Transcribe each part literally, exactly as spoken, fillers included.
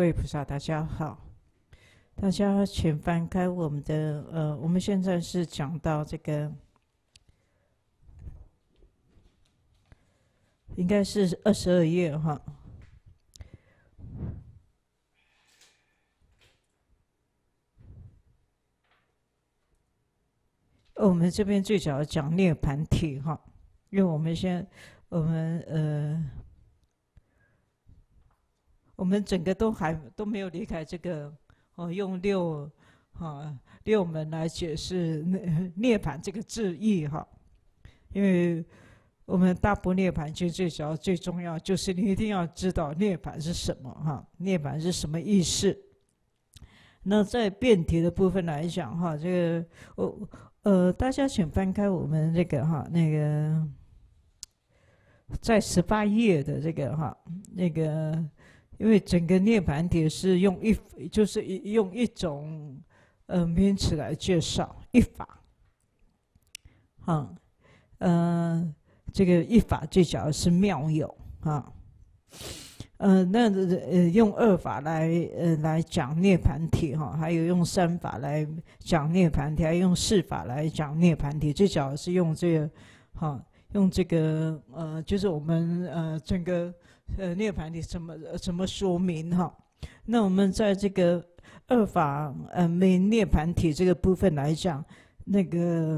位菩萨，大家好。大家请翻开我们的呃，我们现在是讲到这个，应该是二十二页哈。我们这边最早讲涅盘体哈，因为我们现在我们呃。我们整个都还都没有离开这个哦，用六啊六门来解释涅槃这个字义哈，因为我们大般涅槃经最主要最重要就是你一定要知道涅槃是什么哈，涅槃是什么意思。那在辩题的部分来讲哈，这个我呃大家请翻开我们这个哈那个在十八页的这个哈那个。因为整个涅槃体是用一，就是用一种呃名词来介绍一法，啊，呃，这个一法最主要是妙有啊，呃，那呃用二法来呃来讲涅槃体哈，还有用三法来讲涅槃体，还有用四法来讲涅槃体，最主要是用这个哈，用这个呃，就是我们呃整个。呃，涅槃体怎么怎么说明哈？那我们在这个二法呃没涅槃体这个部分来讲，那个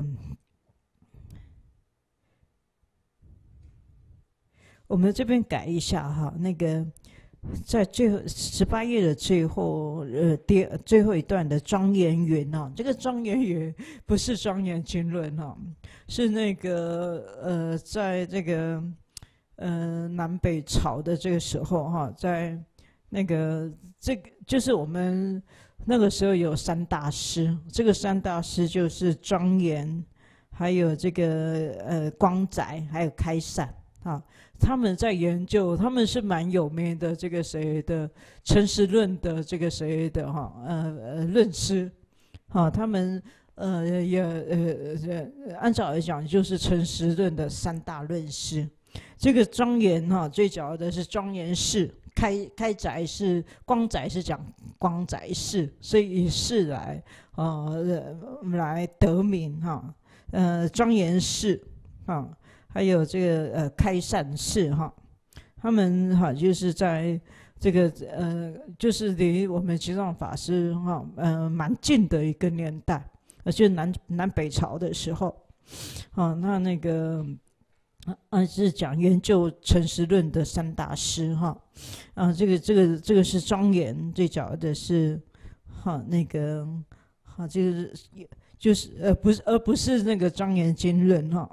我们这边改一下哈，那个在最后十八页的最后呃第最后一段的庄严云哦，这个庄严云不是庄严经论哈，是那个呃在这个。呃，南北朝的这个时候哈，在那个这个就是我们那个时候有三大师，这个三大师就是庄严，还有这个呃光载，还有开散啊。他们在研究，他们是蛮有名的这个谁的诚实论的这个谁的哈呃呃论师，啊，他们呃也呃按照来讲就是诚实论的三大论师。这个庄严哈，最主要的是庄严释，开开载是光载是讲光载释，所以以释来呃来得名哈，呃庄严释啊，还有这个呃开散释哈，他们哈就是在这个呃就是离我们吉藏法师哈呃蛮近的一个年代，而且南南北朝的时候，啊那那个。啊，是讲研究诚实论的三大师哈，啊，这个这个这个是庄严，最早的是哈那个哈，就是就是呃不是而不是那个庄严经论哈。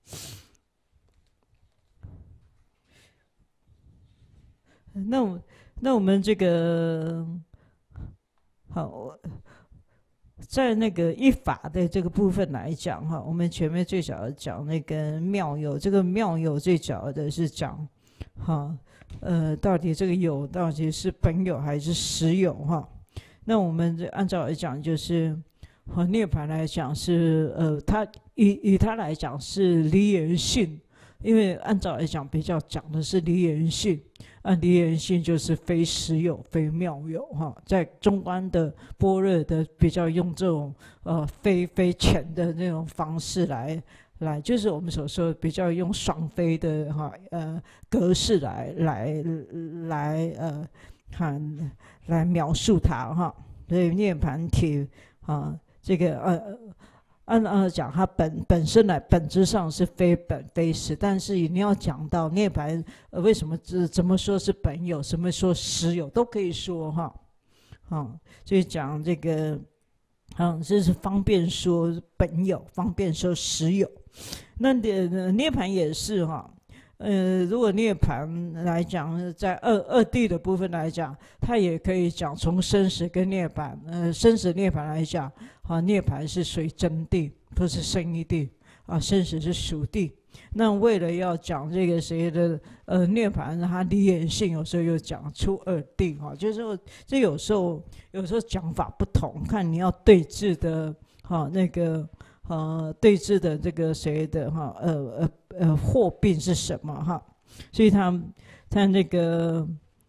那我那我们这个好。在那个一法的这个部分来讲哈，我们前面最早讲那个妙有，这个妙有最早的是讲哈，呃，到底这个有到底是本有还是实有哈？那我们按照来讲就是和涅槃来讲是呃，它以以它来讲是离言性，因为按照来讲比较讲的是离言性。按离言性就是非实有非妙有哈，在中观的般若的比较用这种呃非非浅的那种方式来来，就是我们所说比较用双非的哈呃格式来来来呃看来描述它哈，所以涅槃体啊这个呃。按按讲，它本本身来本质上是非本非实，但是你要讲到涅槃，呃，为什么怎怎么说是本有，什么说实有，都可以说哈，啊，所以讲这个，嗯，这是方便说本有，方便说实有。那的涅槃也是哈，呃，如果涅槃来讲，在二二谛的部分来讲，它也可以讲从生死跟涅槃，呃，生死涅槃来讲。啊，涅槃是属于真谛，不是生一谛啊，生死是属谛。那为了要讲这个谁的呃涅槃，它离言性，有时候又讲出二谛哈，就是说这有时候有时候讲法不同，看你要对峙的哈那个呃对峙的这个谁的哈呃呃呃祸病是什么哈，所以他他那个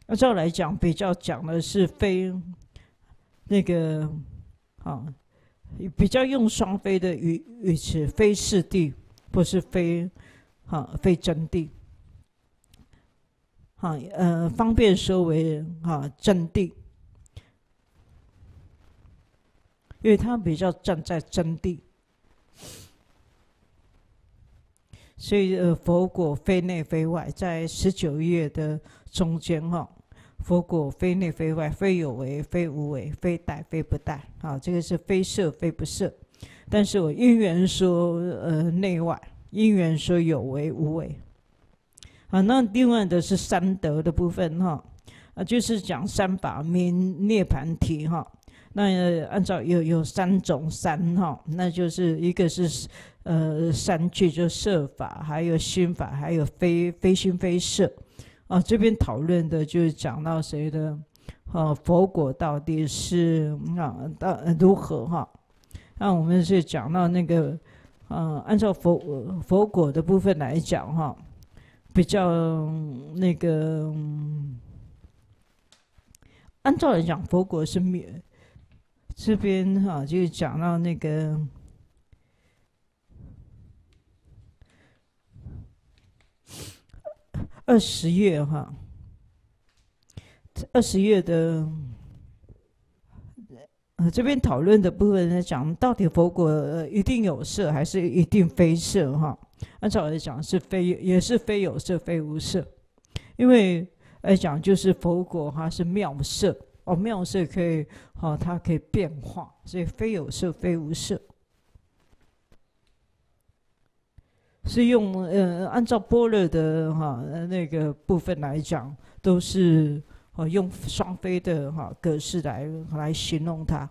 按照来讲，比较讲的是非那个啊，比较用双非的语语词，非是谛，不是非啊非真谛。啊呃，方便说为啊真谛，因为他比较站在真谛。所以，呃，佛果非内非外，在十九页的中间哈，佛果非内非外，非有为，非无为，非待，非不待。啊，这个是非摄，非不摄。但是我因缘说，呃，内外，因缘说有为无为。啊，那另外的是三德的部分哈，啊，就是讲三法名涅盘体哈。那、呃、按照有有三种三哈，那就是一个是。呃，三句就摄法，还有心法，还有非非心非摄。啊，这边讨论的就是讲到谁的，呃，佛果到底是啊，到如何哈？那我们是讲到那个，呃，按照佛佛果的部分来讲哈，比较那个，按照来讲，佛果是灭。这边哈，就是讲到那个。二十页哈，二十页的呃这边讨论的部分在讲，到底佛果、呃、一定有色还是一定非色哈？按照来讲是非，也是非有色非无色，因为来讲就是佛果它是妙色哦，妙色可以哦，它可以变化，所以非有色非无色。是用呃，按照般若的哈那个部分来讲，都是哦用双非的哈格式来来形容它。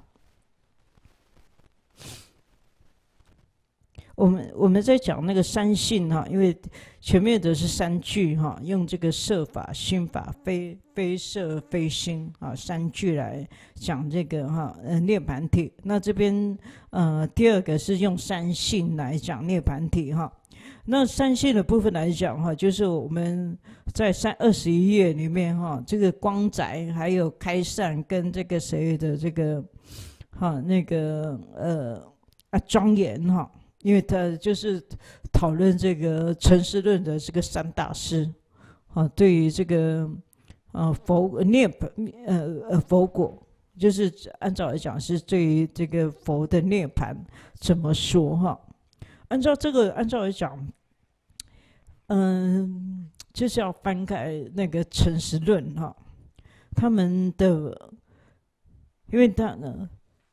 我们我们在讲那个三性哈，因为前面的是三句哈，用这个摄法、心法、非非摄非心啊三句来讲这个哈呃涅盘体。那这边呃第二个是用三性来讲涅盘体哈。那三性的部分来讲哈，就是我们在三二十一页里面哈，这个光宅还有开善跟这个谁的这个哈那个呃啊庄严哈，因为他就是讨论这个成实论的这个三大师啊，对于这个呃佛涅呃呃佛果，就是按照来讲是对于这个佛的涅槃怎么说哈？按照这个按照来讲。嗯，就是要翻开那个成实论哈，他们的，因为他呢，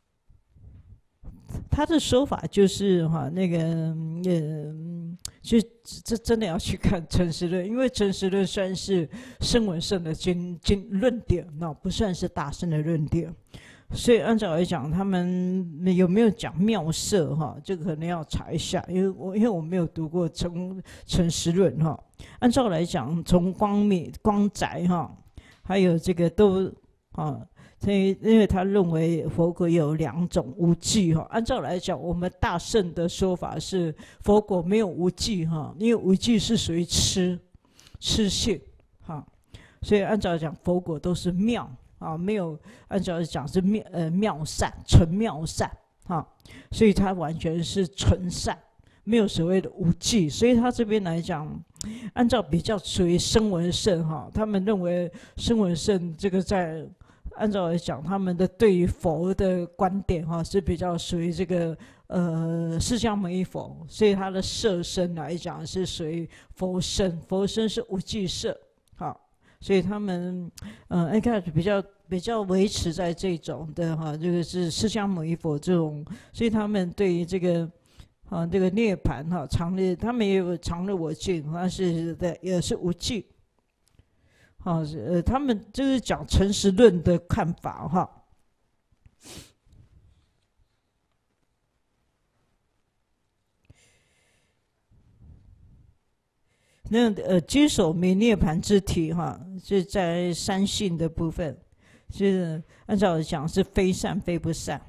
他的说法就是哈，那个嗯，就这真的要去看成实论，因为成实论算是声闻圣的经经论点，那不算是大圣的论点。所以按照来讲，他们有没有讲妙色哈？这个可能要查一下，因为我因为我没有读过成成实论哈。按照来讲，从光明光宅哈，还有这个都啊，所以因为他认为佛果有两种无记哈。按照来讲，我们大圣的说法是佛果没有无记哈，因为无记是属于吃吃性哈，所以按照来讲，佛果都是妙。啊，没有按照讲是妙呃妙善，纯妙善哈，所以它完全是纯善，没有所谓的无记。所以他这边来讲，按照比较属于声闻圣哈，他们认为声闻圣这个在按照来讲，他们的对于佛的观点哈是比较属于这个呃释迦牟尼佛，所以他的色身来讲是属于佛身，佛身是无记色哈。所以他们，呃，一开始比较比较维持在这种的哈，这个是释迦牟尼佛这种，所以他们对于这个，啊，这个涅槃哈，常乐，他们也有常乐我净，但是的也是无尽，啊，呃，他们就是讲诚实论的看法哈。那呃，居首名涅盘之体哈，是在三性的部分，是按照讲是非善非不善，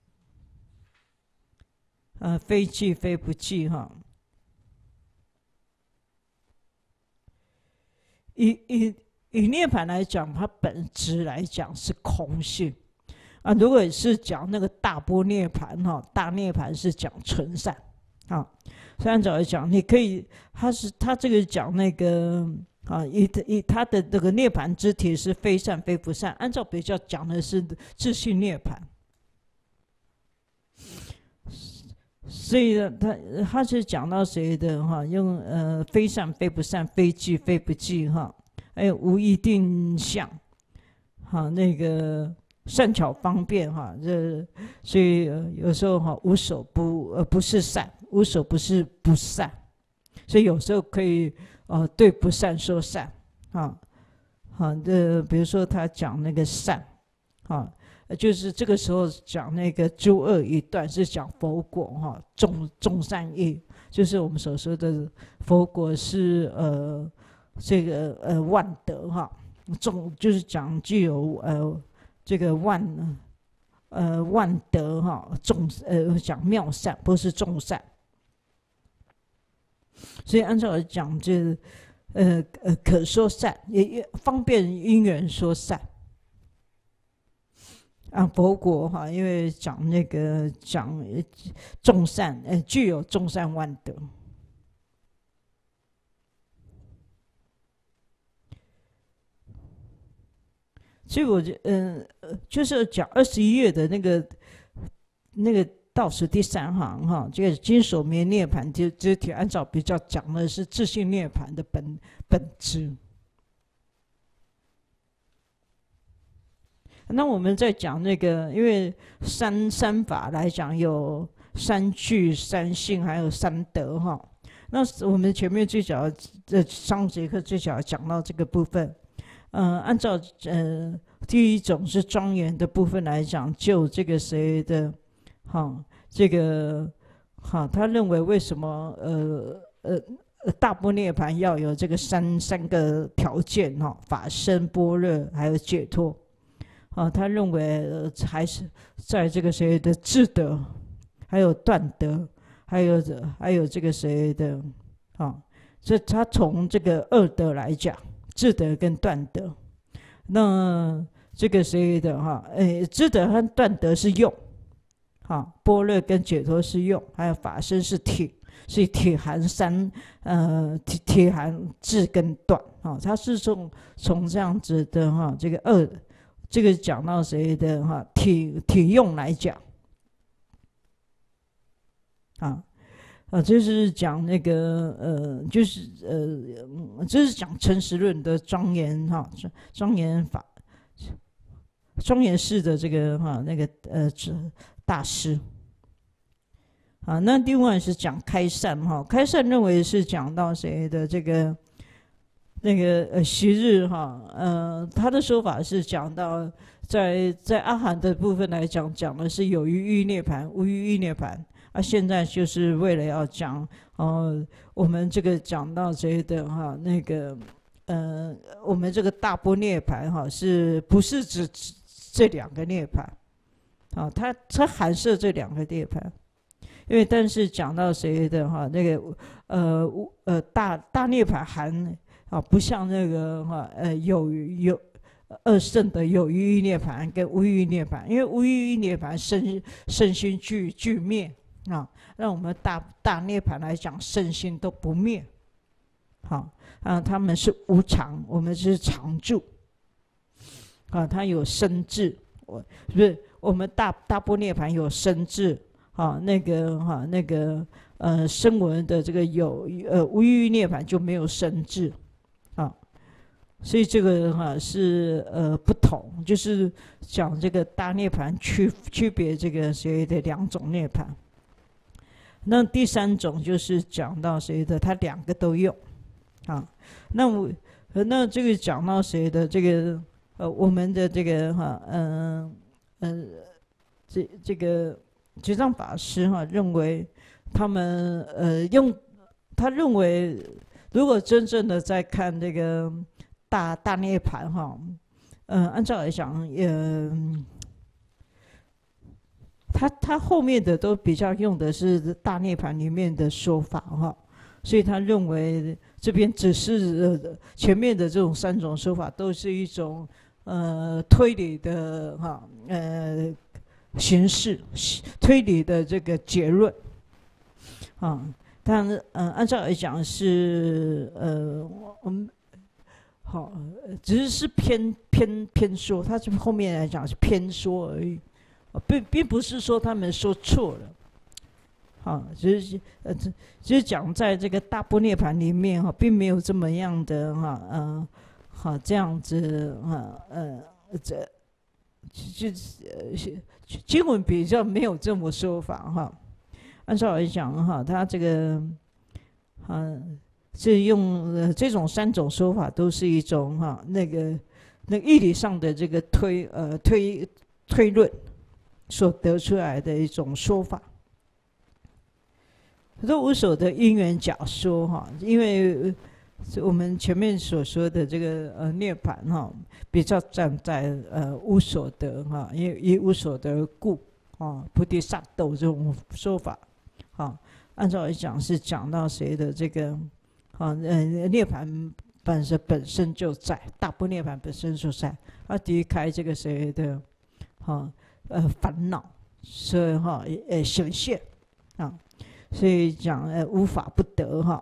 呃，非记非不记哈。一一以涅槃来讲，它本质来讲是空性啊。如果是讲那个大波涅槃哈，大涅槃是讲纯善啊。所以按照来讲，你可以，它是它这个讲那个啊，以以它的这个涅槃之体是非善非不善，按照比较讲的是自性涅槃。所以呢，他他是讲到谁的哈？用呃非善非不善，非即非不即哈，还有无一定相，哈那个善巧方便哈，这所以、呃、有时候哈无所不呃不是善，无所不是不善，所以有时候可以呃对不善说善啊，好的，比如说他讲那个善啊。就是这个时候讲那个诸恶一断，是讲佛果哈，众众善业，就是我们所说的佛果是呃这个呃万德哈，众就是讲具有呃这个万呃万德哈，众呃讲妙善，不是众善，所以按照来讲，就呃呃可说善，也也方便因缘说善。啊，佛果哈，因为讲那个讲众善，呃，具有众善万德。所以我就嗯呃，就是讲二十一页的那个那个倒数第三行哈，这个金手棉涅盘之之体，按照比较讲的是自性涅盘的本本质。那我们在讲那个，因为三三法来讲有三具、三性，还有三德哈。那我们前面最早这上节课最早讲到这个部分，呃，按照呃第一种是庄严的部分来讲，就这个谁的，哈，这个哈，他认为为什么呃呃大波涅盘要有这个三三个条件哈，法身、般若还有解脱。啊，他认为、呃、还是在这个谁的智德，还有断德，还有还有这个谁的，啊，这他从这个二德来讲，智德跟断德，那这个谁的哈，诶，智德和断德是用，啊，般若跟解脱是用，还有法身是体，所以体含三，呃，体体含智跟断，啊，他是从从这样子的哈，这个二。这个讲到谁的哈体体用来讲，啊啊，这是讲那个呃，就是呃，这是讲诚实论的庄严哈，庄严法，庄严式的这个哈那个呃大师，啊，那另外是讲开善哈，开善认为是讲到谁的这个。那个呃，昔日哈，呃，他的说法是讲到在在阿含的部分来讲，讲的是有余欲涅盘，无余欲涅盘。啊，现在就是为了要讲，呃，我们这个讲到这的哈，那个呃，我们这个大波涅盘哈，是不是指这两个涅盘？啊，它它含摄这两个涅盘，因为但是讲到谁的哈，那个呃呃大大涅盘含。啊，不像那个哈呃有有二圣的有余欲涅盘跟无余欲涅盘，因为无余欲涅盘身身心俱俱灭啊，让我们大大涅盘来讲身心都不灭，好啊，他们是无常，我们是常住啊，它有生智，我不是我们大大波涅盘有生智啊，那个哈那个呃声闻的这个有呃无余欲涅盘就没有生智。啊，所以这个哈、啊、是呃不同，就是讲这个大涅盘区区别这个谁的两种涅盘。那第三种就是讲到谁的，他两个都用，啊，那我那这个讲到谁的这个呃我们的这个哈嗯呃这这个觉藏法师哈、啊、认为他们呃用他认为。如果真正的在看这个大大涅盘哈，嗯，按照来讲，嗯，他他后面的都比较用的是大涅盘里面的说法哈，所以他认为这边只是、呃、前面的这种三种说法都是一种呃推理的哈呃形式，推理的这个结论啊。但是呃按照来讲是呃我们好，只是是偏偏偏说，他这后面来讲是偏说而已，并并不是说他们说错了。啊，只是呃，只是讲在这个大般涅盘里面哈，并没有这么样的哈，呃，好这样子啊，呃，这就呃经文比较没有这么说法哈。按照来讲哈，他这个啊是用呃这种三种说法都是一种哈那个那个义理上的这个推呃推推论所得出来的一种说法。这无所得因缘假说哈，因为我们前面所说的这个呃涅槃哈，比较站在呃无所得哈，因为以无所得故啊，菩提萨埵这种说法，啊，按照来讲是讲到谁的这个啊呃涅槃本身本身就在，大般涅槃本身就在，它离开这个谁的啊呃烦恼，所以哈呃显现啊。所以讲呃无法不得哈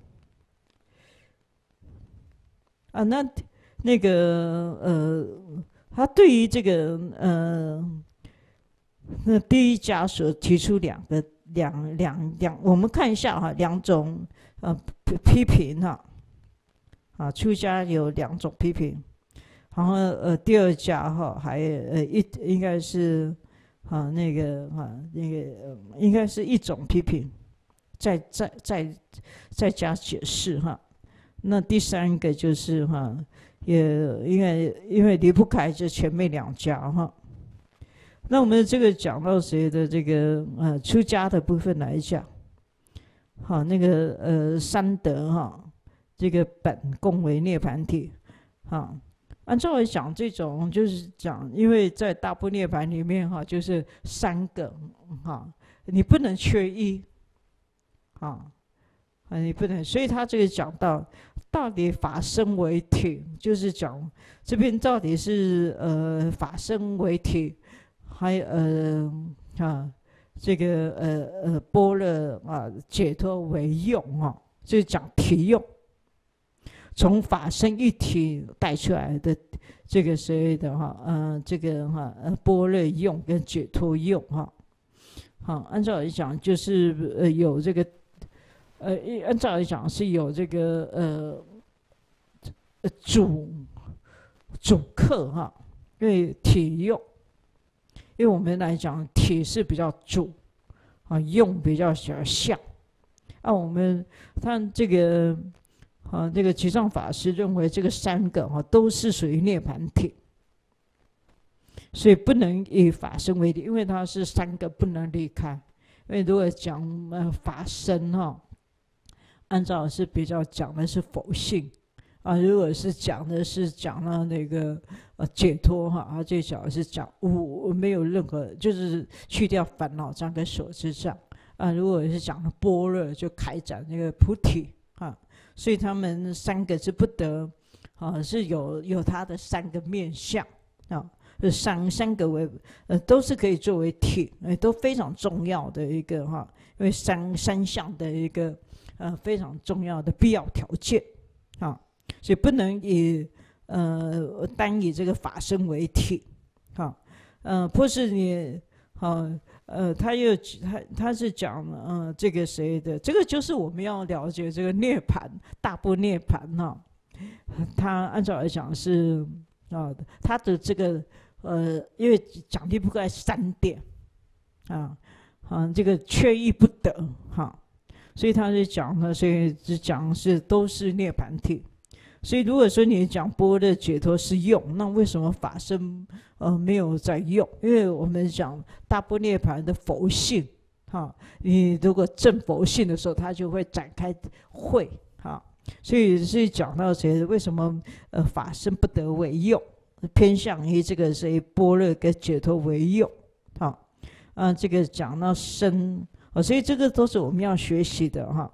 啊，那那个呃，他对于这个呃，那第一家所提出两个两两两，我们看一下哈，两种呃批评哈啊，出家有两种批评，然后呃第二家哈还呃一应该是。啊，那个啊，那个、呃、应该是一种批评，再再再再加解释哈。那第三个就是哈，也因为因为离不开这前面两家哈。那我们这个讲到谁的这个呃出家的部分来讲，好那个呃三德哈，这个本共为涅槃体，哈。按照来讲，这种就是讲，因为在大般涅槃里面哈，就是三个哈，你不能缺一，啊，你不能，所以他这个讲到，到底法身为体，就是讲这边到底是呃法身为体，还呃啊这个呃呃般若啊解脱为用啊，就是讲体用。从法身一体带出来的这个所谓的哈，呃，这个哈，呃，般若用跟解脱用哈，好，按照来讲就是呃有这个，呃，按照来讲是有这个呃主主客哈，因为体用，因为我们来讲体是比较主啊，用比较小像，啊，我们看这个。啊，这个吉藏法师认为这个三个哈、啊、都是属于涅槃体，所以不能以法身为例，因为它是三个不能离开。因为如果讲呃法身哈、啊，按照是比较讲的是佛性啊，如果是讲的是讲到那个呃解脱哈，它最讲的是讲无没有任何就是去掉烦恼障跟所知障啊，如果是讲的般若就开展那个菩提啊。所以他们三个是不得，啊，是有有他的三个面相啊，三三个为呃都是可以作为体，呃都非常重要的一个哈，因为三三项的一个呃非常重要的必要条件啊，所以不能以呃单以这个法身为体，啊，呃或是你好。呃，他又他他是讲呃这个谁的，这个就是我们要了解这个涅槃大般涅槃哈，他按照来讲是啊，他的这个呃，因为讲离不开三点啊啊，这个缺一不得哈，所以他是讲呢，所以只讲是都是涅槃体。所以如果说你讲般若解脱是用，那为什么法身呃没有在用？因为我们讲大般涅槃的佛性，哈，你如果证佛性的时候，它就会展开会，哈，所以是讲到谁？为什么呃法身不得为用？偏向于这个谁般若跟解脱为用，好，啊，这个讲到身，哦，所以这个都是我们要学习的哈。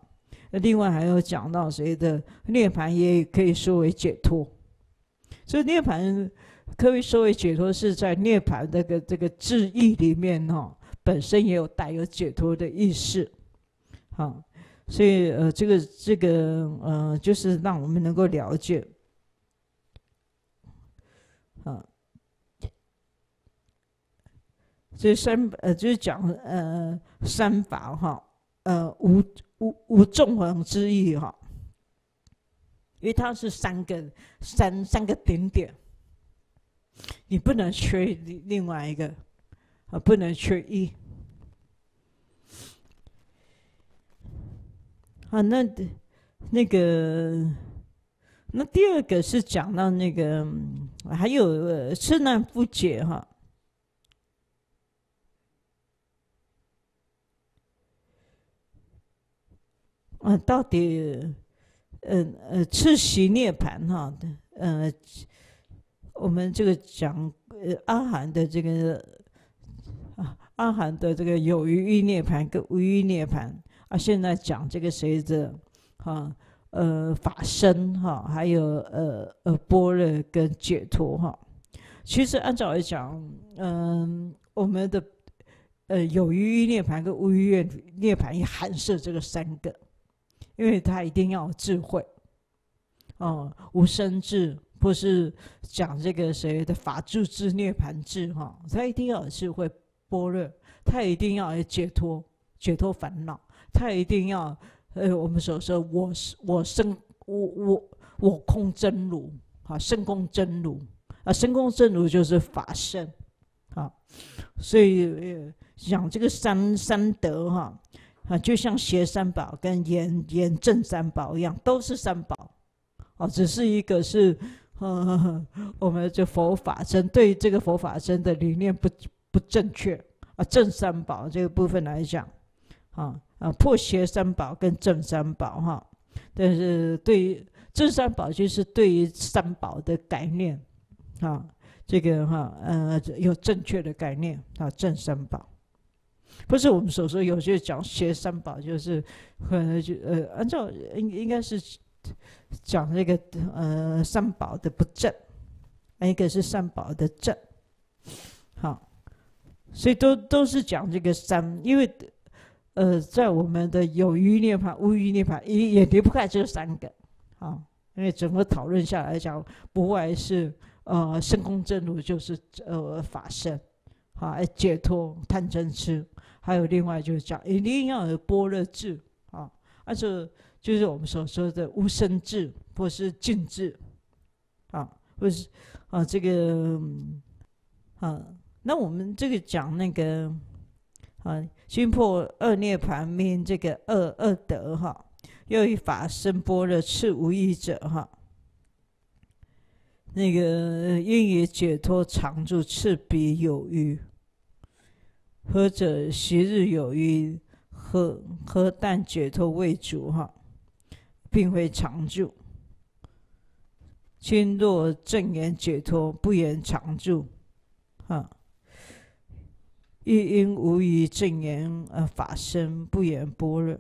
另外还有讲到谁的涅槃也可以说为解脱，所以涅槃可以说为解脱，是在涅槃这个这个字义里面哈、哦，本身也有带有解脱的意思，好，所以呃这个这个呃就是让我们能够了解，啊，这三呃就是讲呃三法哈，呃无无无纵横之意哈，因为它是三个三三个顶点。你不能缺另外一个，啊，不能缺一。啊，那那个，那第二个是讲到那个，还有呃次难不解哈。啊，到底，呃呃，次习涅槃哈，呃。我们这个讲呃阿含的这个啊阿含的这个有余欲涅槃跟无余涅槃啊，现在讲这个谁的哈呃法身哈，还有呃呃般若跟解脱哈。其实按照来讲，嗯、呃，我们的呃有余欲涅槃跟无余欲涅槃也含摄这个三个，因为它一定要有智慧哦、呃，无生智。或是讲这个谁的法住智、涅槃智哈，他一定要有智慧般若，他一定要有解脱，解脱烦恼，他一定要呃我们所说我我生我我我空真如啊，身空真如啊，身空真如就是法身啊，所以讲这个三三德哈啊，就像邪三宝跟严严正三宝一样，都是三宝啊，只是一个是。嗯，我们这佛法真对这个佛法真的理念不不正确啊，正三宝这个部分来讲，啊啊破邪三宝跟正三宝哈，但是对于正三宝就是对于三宝的概念啊，这个哈呃有正确的概念啊，正三宝不是我们所说有些讲邪三宝，就是可能就呃按照应应该是。讲这个呃三宝的不正，一个是三宝的正，好，所以都都是讲这个三，因为呃在我们的有余涅槃、无余涅槃也也离不开这三个，好，因为整个讨论下来讲，不外是呃身空真如就是呃法身，好，解脱贪嗔痴，还有另外就是讲一定要有般若智啊，而且。就是我们所说的无生智，或是净智，啊，或是啊这个啊，那我们这个讲那个啊，心破二涅槃名这个二二德哈，又以法身般若次无异者哈，那个因以解脱常住次彼有余，何者昔日有余，何何但解脱未足哈？并非常住，今若正言解脱，不言常住，啊，亦因无余正言呃法身，不言般若。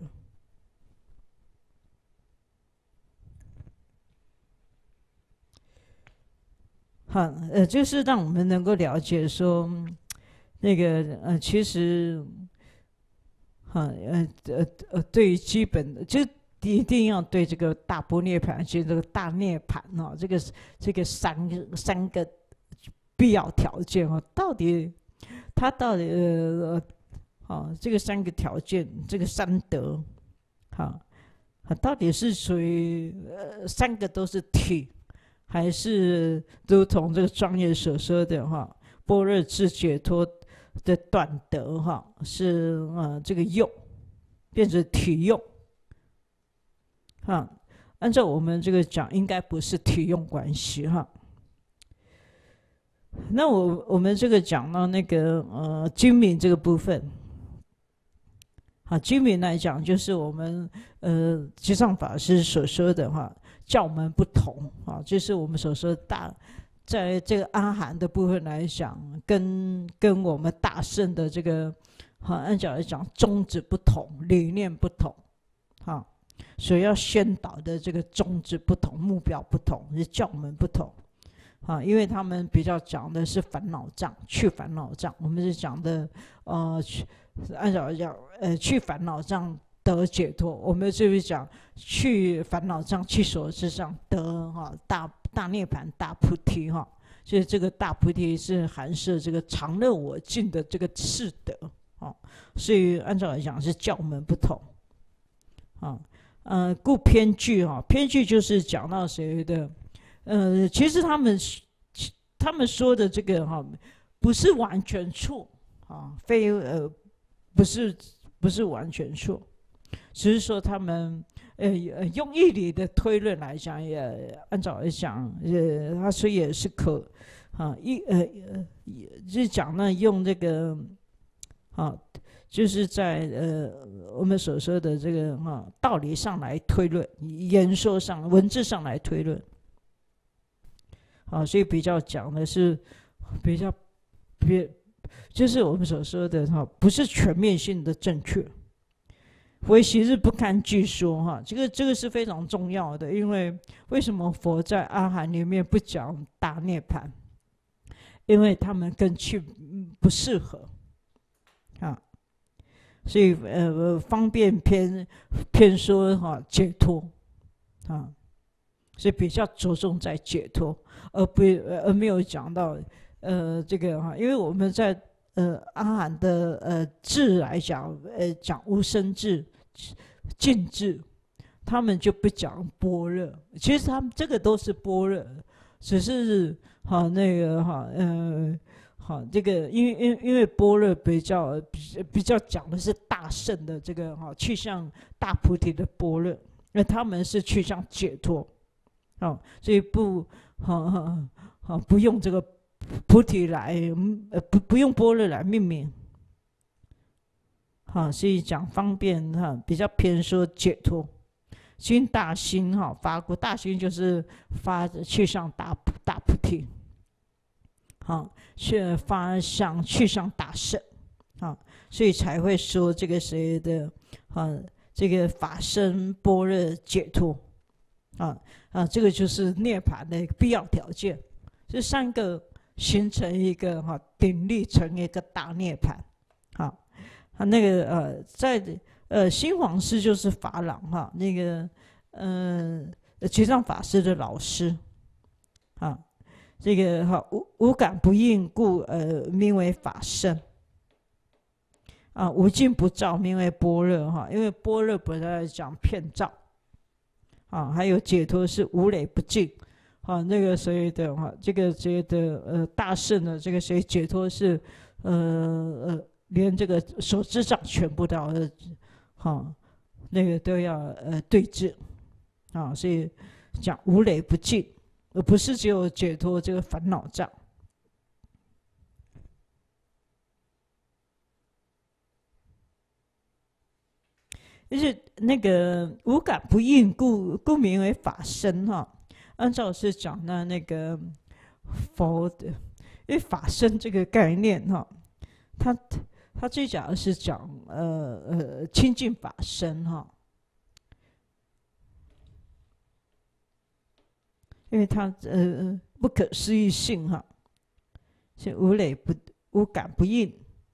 好，呃，就是让我们能够了解说，那个呃，其实，哈，呃呃呃，对于基本的就。一定要对这个大般涅槃，其实这个大涅槃哦，这个这个三个三个必要条件哦，到底它到底呃，哦，这个三个条件，这个三德，好，到底是属于呃三个都是体，还是如同这个庄严所说的哈，般若智解脱的断德哈，是呃这个用变成体用。啊，按照我们这个讲，应该不是体用关系哈。那我我们这个讲到那个呃精明这个部分，啊，精明来讲就是我们呃吉藏法师所说的哈，教门不同啊，就是我们所说的大，在这个阿含的部分来讲，跟跟我们大圣的这个，好按照来讲宗旨不同，理念不同，好。 所要宣导的这个宗旨不同，目标不同，是教门不同啊。因为他们比较讲的是烦恼障，去烦恼障，我们是讲的呃，按照讲呃去烦恼障得解脱，我们就是讲去烦恼障，去所知障得哈、啊、大大涅槃、大菩提哈。所以这个大菩提是含摄这个常乐我净的这个次德啊，所以按照来讲是教门不同啊，呃，故偏具哈，偏具就是讲到谁的，呃，其实他们他们说的这个哈，不是完全错啊，非呃不是不是完全错，只是说他们。呃，用义理的推论来讲，也按照来讲，呃，他说也是可，啊，一呃呃，就是讲呢，用这个，啊，就是在呃我们所说的这个哈、啊、道理上来推论，言说上、文字上来推论，啊，所以比较讲的是比较别，就是我们所说的哈、啊，不是全面性的正确。唯昔日不堪据说哈，这个这个是非常重要的，因为为什么佛在阿含里面不讲大涅槃？因为他们跟去不适合啊，所以呃方便偏偏说哈解脱啊，所以比较着重在解脱，而不而没有讲到呃这个哈，因为我们在。呃，阿含的呃智来讲，呃讲无生智、尽智，他们就不讲般若。其实他们这个都是般若，只是好那个哈呃好这个，因为因因为般若比较比比较讲的是大圣的这个哈去向大菩提的般若，那他们是去向解脱，哦，所以不好好好不用这个。菩提来，呃不不用般若来命名，好，所以讲方便哈，比较偏说解脱，心大心哈发过大心就是发去向大大菩提，好，去发向去向大圣，好，所以才会说这个谁的啊，这个法身般若解脱，啊啊，这个就是涅槃的必要条件，这三个。形成一个哈鼎立成一个大涅槃，好，他那个呃在呃新皇师就是法朗哈那个嗯呃觉藏法师的老师，啊这个哈无无感不应故呃名为法身，啊无尽不照名为般若哈，因为般若本来讲遍照，啊还有解脱是无累不尽。啊，那个谁的哈，这个谁的呃大圣的这个谁解脱是，呃呃，连这个所知障全部都要，哈，那个都要呃对治，啊，所以讲无累不尽，而不是只有解脱这个烦恼障。就是那个无感不应故，故名为法身哈。按照是讲的那个佛的，因为法身这个概念哈，他他最讲的是讲呃呃清净法身哈，因为他呃不可思议性哈，是无累不无感不应。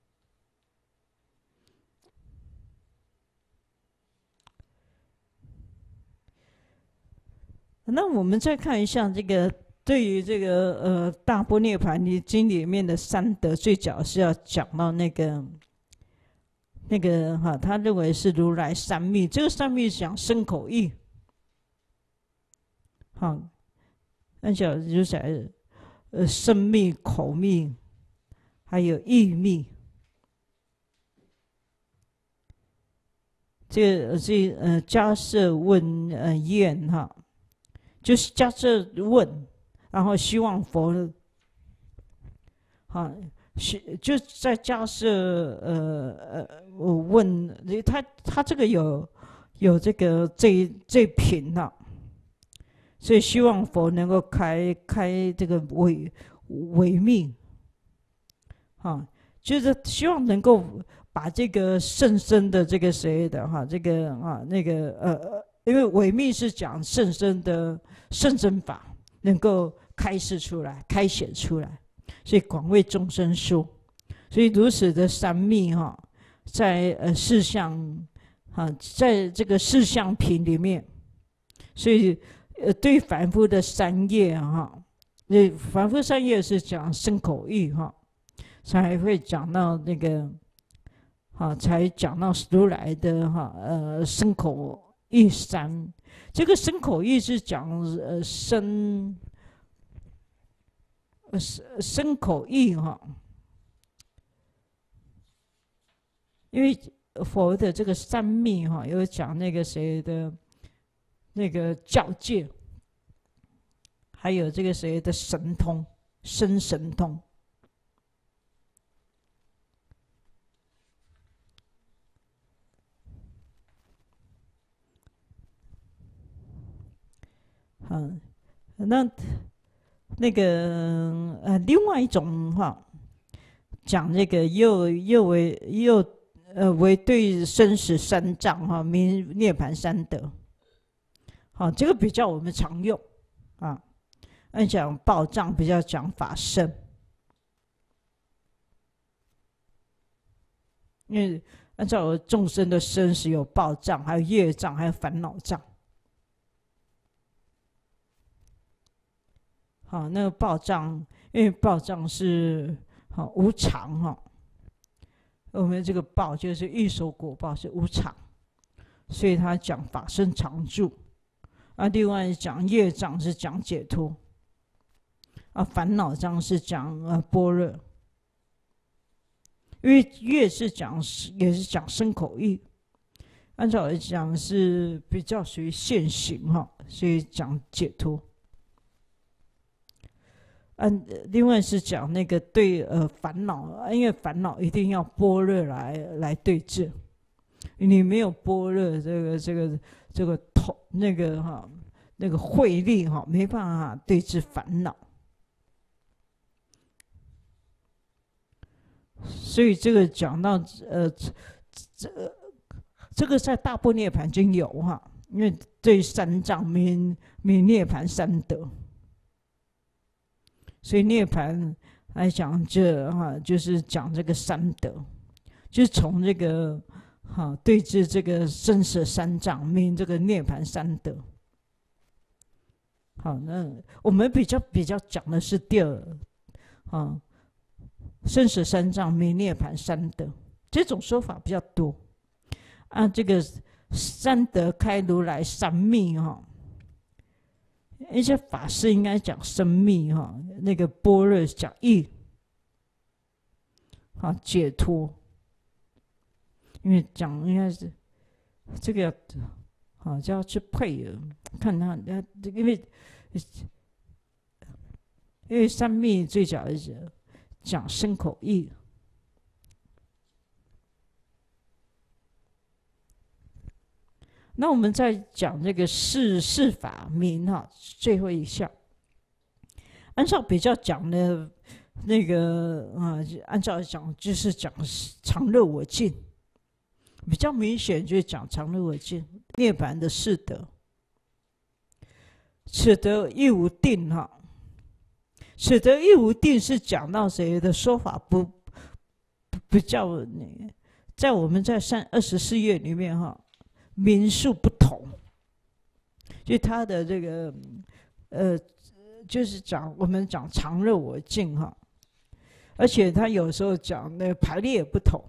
那我们再看一下这个，对于这个呃《大般涅槃经》里面的三德，最早是要讲到那个那个哈，他认为是如来三密，这个三密讲身口意，好，按照就是呃身密、口密，还有意密。这个这呃迦摄问呃愿哈。就是迦摄问，然后希望佛，啊，就在迦摄呃呃，我问他，他这个有有这个这这品啊，所以希望佛能够开开这个伪伪密，啊，就是希望能够把这个甚深的这个谁的哈，这个啊那个呃因为伪密是讲甚深的甚深法能够开示出来、开显出来，所以广为众生说。所以如此的三密哈，在呃事项啊，在这个事项品里面，所以呃对凡夫的三业哈，那凡夫三业是讲身口意哈，才会讲到那个。好，才讲到如来的哈呃身口意三，这个身口意是讲呃身呃身口意哈，因为佛的这个三密哈有讲那个谁的那个教戒，还有这个谁的神通身神通。嗯，那那个呃，另外一种哈，讲那个又又为又呃为对生死三障哈，名涅盘三德。好，这个比较我们常用啊。按讲报障比较讲法身，因为按照众生的生死有报障，还有业障，还有烦恼障。好，那个报障，因为报障是好无常哈，我们这个报就是欲守果报是无常，所以他讲法身常住。啊，另外讲业障是讲解脱，啊，烦恼障是讲呃般若，因为业是讲也是讲身口意，按照来讲是比较属于现行哈，所以讲解脱。嗯，另外是讲那个对呃烦恼，因为烦恼一定要般若来来对治，你没有般若这个这个这个头那个哈那个慧力哈，没办法对治烦恼。所以这个讲到呃这这个在大般涅盘经有哈，因为对三藏名名涅盘三德。所以涅盘来讲，这哈就是讲这个三德，就是从这个哈对治这个生死三障，名这个涅盘三德。好，那我们比较比较讲的是第二，啊，生死三障名涅盘三德，这种说法比较多。按这个三德开如来三密哈。一些法师应该讲生密哈，那个般若讲义，好解脱。因为讲应该是这个要好就要去配了，看他因为因为三密最早是讲身口意。那我们在讲这个事事法名哈，最后一项，按照比较讲的那个啊，按照讲就是讲常乐我净，比较明显就是讲常乐我净，涅槃的四德，此德亦无定哈，此德亦无定是讲到谁的说法不比较，在我们在三二十四页里面哈。民数不同，就他的这个呃，就是讲我们讲常乐我净哈，而且他有时候讲的排列也不同。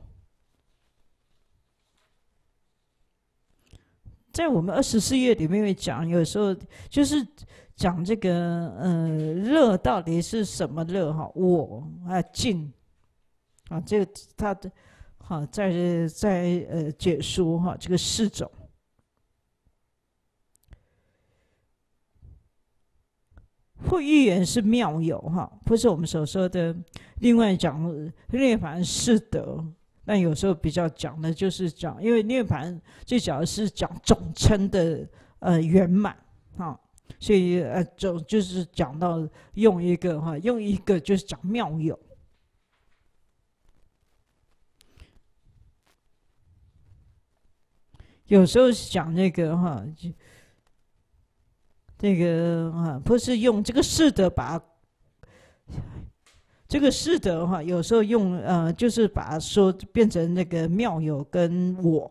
在我们二十四页里面会讲，有时候就是讲这个呃乐到底是什么乐哈，我啊净啊，这个他的。好，在在呃解说哈这个四种，或预言是妙有哈，不是我们所说的。另外讲涅槃四德，但有时候比较讲的就是讲，因为涅槃最主要是讲总称的呃圆满哈，所以呃总就是讲到用一个哈，用一个就是讲妙有。 有时候讲那个哈，就那个啊，不是用这个是的把这个是的哈，有时候用呃，就是把它说变成那个妙有跟我。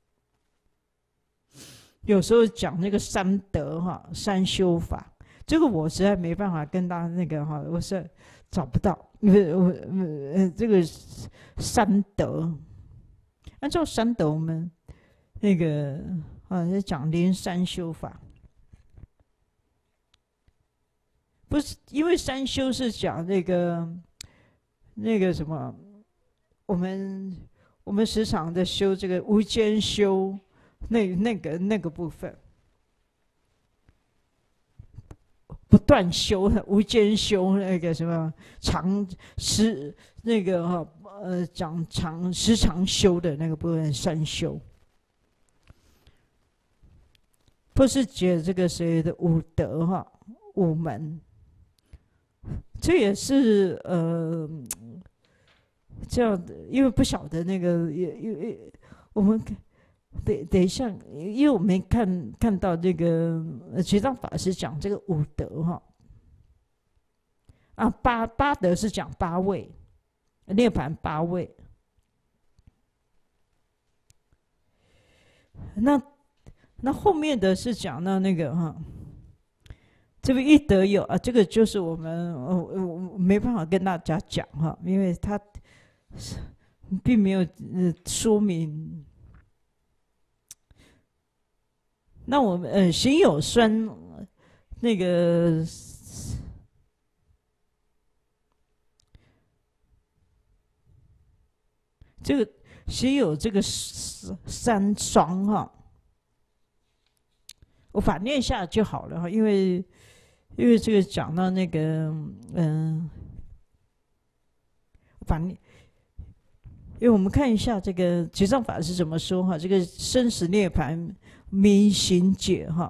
有时候讲那个三德哈，三修法，这个我实在没办法跟大家那个哈，我是找不到，因为我呃这个三德，按照三德我们那个啊讲连三修法，不是因为三修是讲那个那个什么，我们我们时常的修这个无间修。那那个那个部分，不断修无间修，那个什么长时那个哈呃讲长时常修的那个部分三修，不是解这个谁的五德哈五门，这也是呃这样的，因为不晓得那个也因为我们。得得像，因为我们看看到这个觉藏法师讲这个五德哈，啊八八德是讲八位，涅槃八位。那那后面的是讲到那个哈，这个一德有啊，这个就是我们我我没办法跟大家讲哈，因为他并没有呃说明。那我们呃行有酸那个这个行有这个三双哈，我反念一下就好了哈，因为因为这个讲到那个嗯、呃、反念，因为我们看一下这个觉藏法是怎么说哈，这个生死涅槃。明行解哈，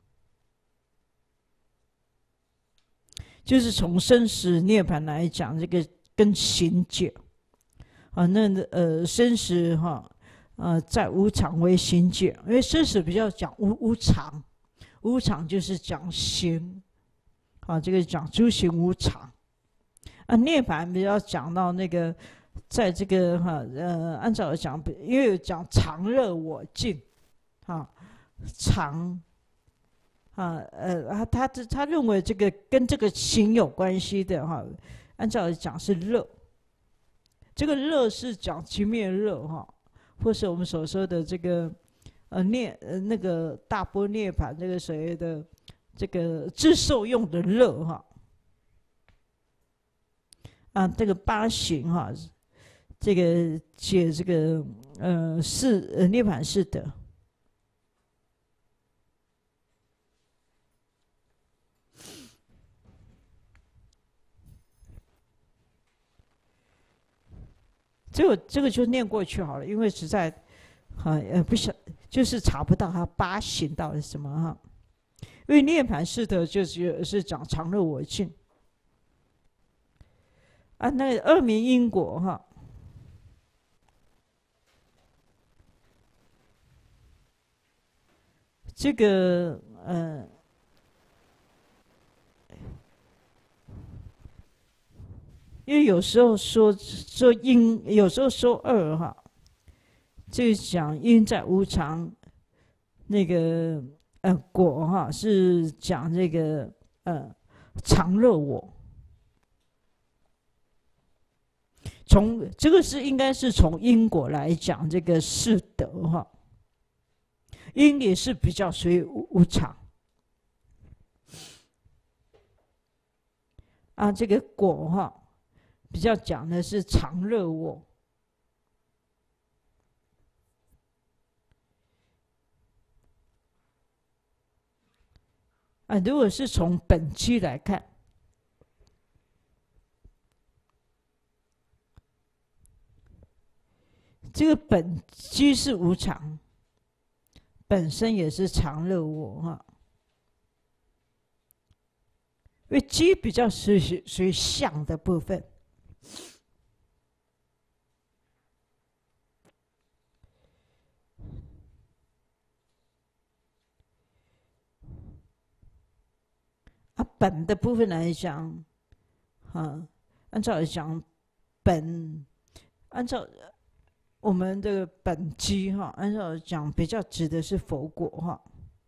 就是从生死涅槃来讲，这个跟行解啊，那呃生死哈，呃在无常为行解，因为生死比较讲无无常，无常就是讲行，啊这个讲诸行无常，啊涅槃比较讲到那个在这个哈呃按照讲，因为讲常乐我净，啊。常啊呃他他他认为这个跟这个行有关系的哈，按照讲是乐，这个乐是讲寂灭乐哈，或是我们所说的这个呃涅呃那个大波涅槃这个所谓的这个自受用的乐哈，啊这个八行哈，这个解这个呃是呃涅槃是德。这个这个就念过去好了，因为实在，啊呃不晓，就是查不到它八行到底是什么哈。因为涅槃是的，就是是讲常乐我净啊，那二明因果哈，这个呃。因为有时候说说因，有时候说二哈，这个讲因在无常，那个呃果哈是讲这个呃常乐我。从这个是应该是从因果来讲，这个是德哈，因也是比较属于无无常啊，这个果哈。比较讲的是常乐我，啊，如果是从本机来看，这个本机是无常，本身也是常乐我哈，因为机比较属于属于相的部分。 本的部分来讲，啊，按照来讲，本按照我们这个本机哈，按照讲比较指的是佛果哈。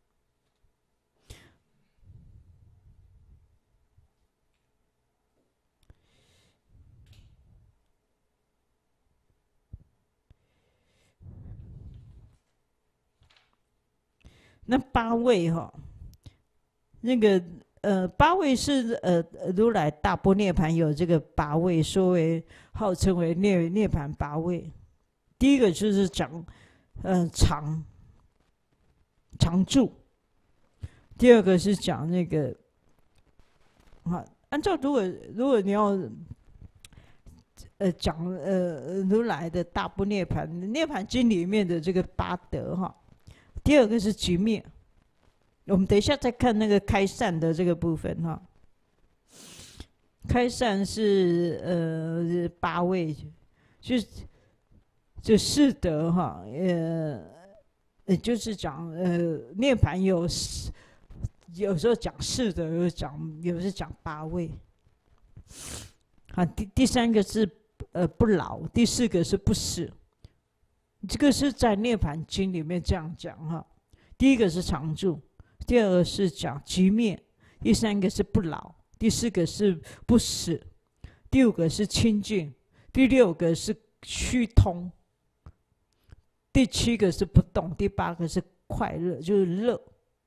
那八位哈，那个呃八位是呃如来大般涅盘有这个八位，说为号称为涅涅盘八位。第一个就是讲呃常常住，第二个是讲那个啊，按照如果如果你要呃讲呃如来的大般涅盘涅盘经里面的这个八德哈。第二个是局灭，我们等一下再看那个开善的这个部分哈。开善是呃八位，就是就四德哈，呃，也就是讲呃涅盘有有时候讲四德，有讲有时讲八位。好，第第三个是呃不老，第四个是不死。这个是在《涅盘经》里面这样讲哈。第一个是常住，第二个是讲寂灭，第三个是不老，第四个是不死，第五个是清净，第六个是虚通，第七个是不动，第八个是快乐，就是乐。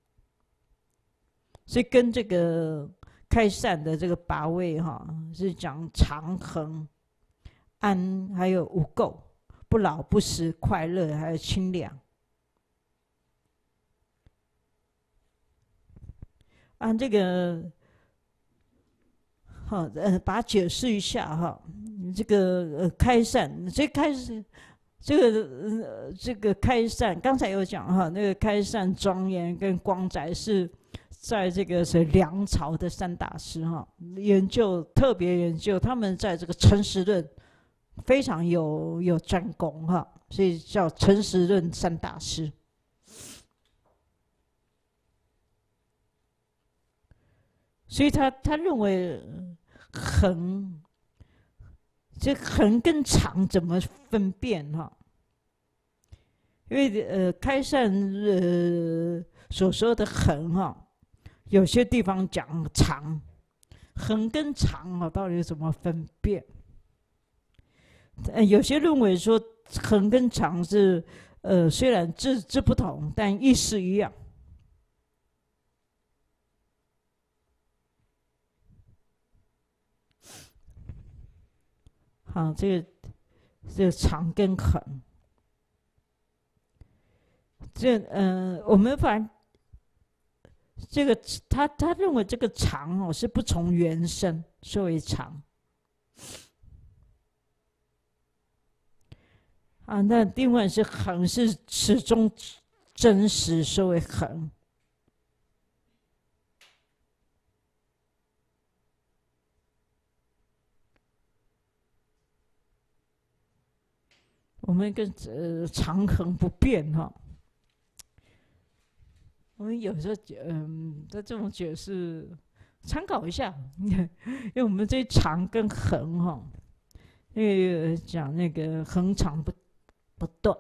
所以跟这个开善的这个八位哈，是讲常恒、安，还有无垢。不老不死，快乐，还有清凉。按这个，好，呃，把它解释一下哈。这个呃开善，这开始，这个呃这个开善，刚才有讲哈，那个开善庄严跟光载是在这个是梁朝的三大师哈，研究特别研究，他们在这个诚实论。非常有有专攻哈，所以叫诚实论三大师。所以他他认为恒，这恒跟常怎么分辨哈？因为呃开善呃所说的恒哈，有些地方讲常，恒跟常啊到底怎么分辨？呃，有些认为说恒跟常是，呃，虽然字字不同，但意思一样。好，这个这个常跟恒，这呃，我们反这个他他认为这个常哦是不从原生，所谓常。啊，那另外是恒，是始终真实，所谓恒。我们跟呃常恒不变哈。我们有时候嗯，在这种解释参考一下，因为我们这常跟恒哈，因为讲那个恒常不。不断，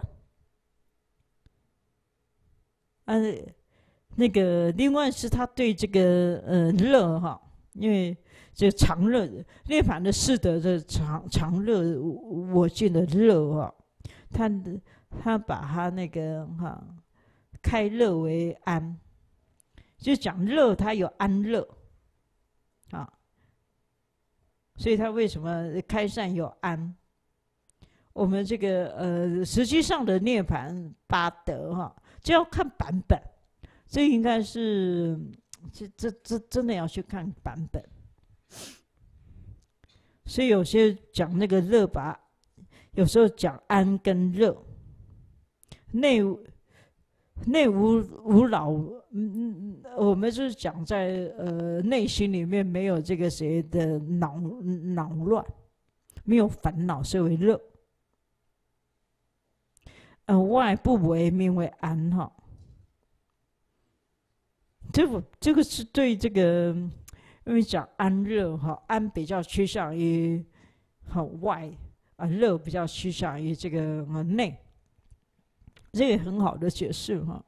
啊，那个另外是他对这个呃乐哈，因为这常乐涅盘的四德的常常乐我见的乐哈，他他把他那个哈开乐为安，就讲乐他有安乐啊，所以他为什么开善有安？我们这个呃，实际上的涅盘八德哈，就要看版本，这应该是这这这真的要去看版本。所以有些讲那个热吧，有时候讲安跟热，内内无无扰，嗯嗯，我们就是讲在呃内心里面没有这个谁的恼恼乱，没有烦恼，所以为热。呃，外不为名为安哈，这个这个是对这个因为讲安乐哈，安比较趋向于哈外啊，乐比较趋向于这个啊内，这个很好的解释哈。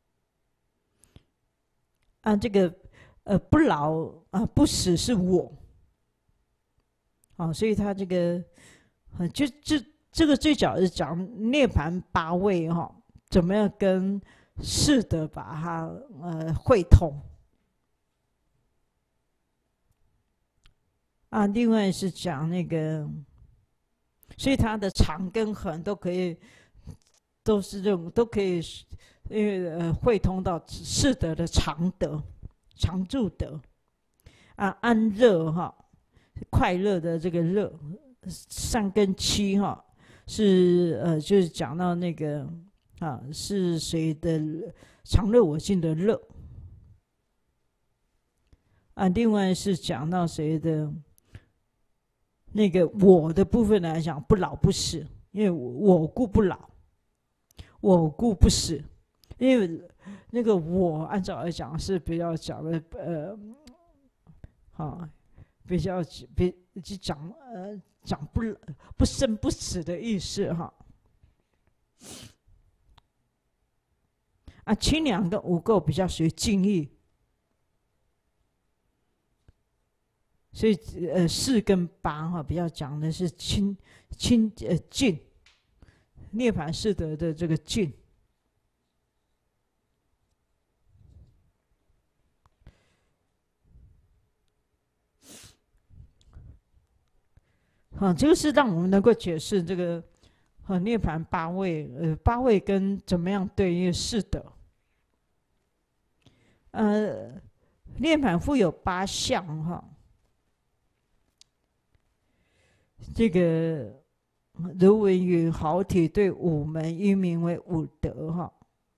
啊，这个呃不老啊不死是我，啊，所以他这个呃就这这个最早是讲涅槃八位哈，怎么样跟世德把它呃汇通。啊，另外是讲那个，所以它的长跟横都可以，都是这种都可以，因为呃汇通到世德的常德、常住德。啊，安乐哈，快乐的这个乐，三跟七哈，是呃就是讲到那个啊是谁的常乐我净的乐。啊，另外是讲到谁的？那个我的部分来讲，不老不死，因为我故不老，我故不死。因为那个我按照来讲是比较讲的呃，好，比较比就讲呃讲不不生不死的意思哈。啊，清凉跟无垢比较属于静意。所以，呃，四跟八哈比较讲的是清清呃净，涅槃世德的这个净。啊，这个是让我们能够解释这个啊涅槃八位，呃，八位跟怎么样对应世德。呃，涅槃复有八相哈。这个如文云好体对五门，因名为五德哈，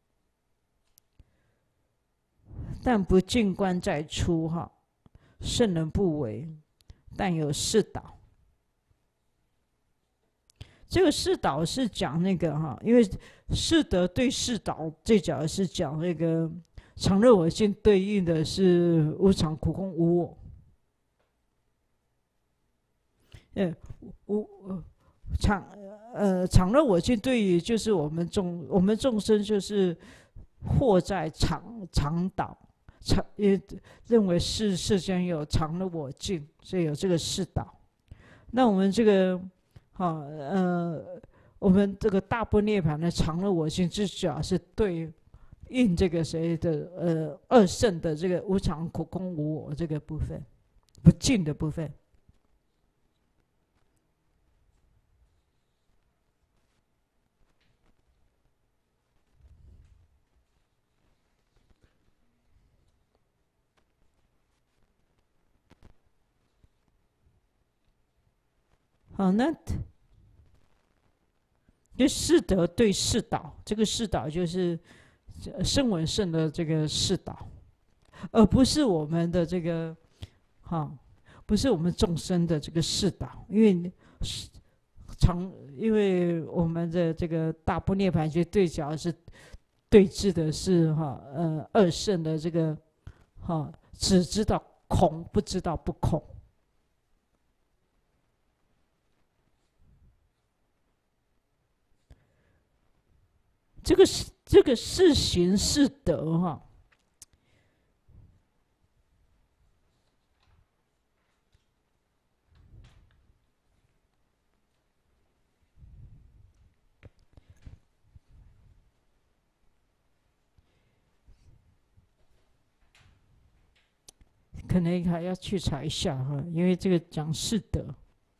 但不进观再出哈，圣人不为，但有四导。这个四导是讲那个哈，因为四德对四导，最主要是讲那个常乐我净对应的是无常、苦空、无我。呃，无呃常呃常乐我净对于就是我们众我们众生就是惑在常常导常，也认为世世间有常乐我净，所以有这个世导。那我们这个好呃，我们这个大般涅槃的常乐我净，至少是对应这个谁的呃二圣的这个无常、苦空、无我这个部分，不净的部分。好，那就世德对世导，这个世导就是声闻圣的这个世导，而不是我们的这个哈，不是我们众生的这个世导，因为常因为我们的这个大般涅槃就对角是对峙的是哈呃二圣的这个哈，只知道空，不知道不空。这个是这个是行是德哈，可能还要去查一下哈，因为这个讲是德。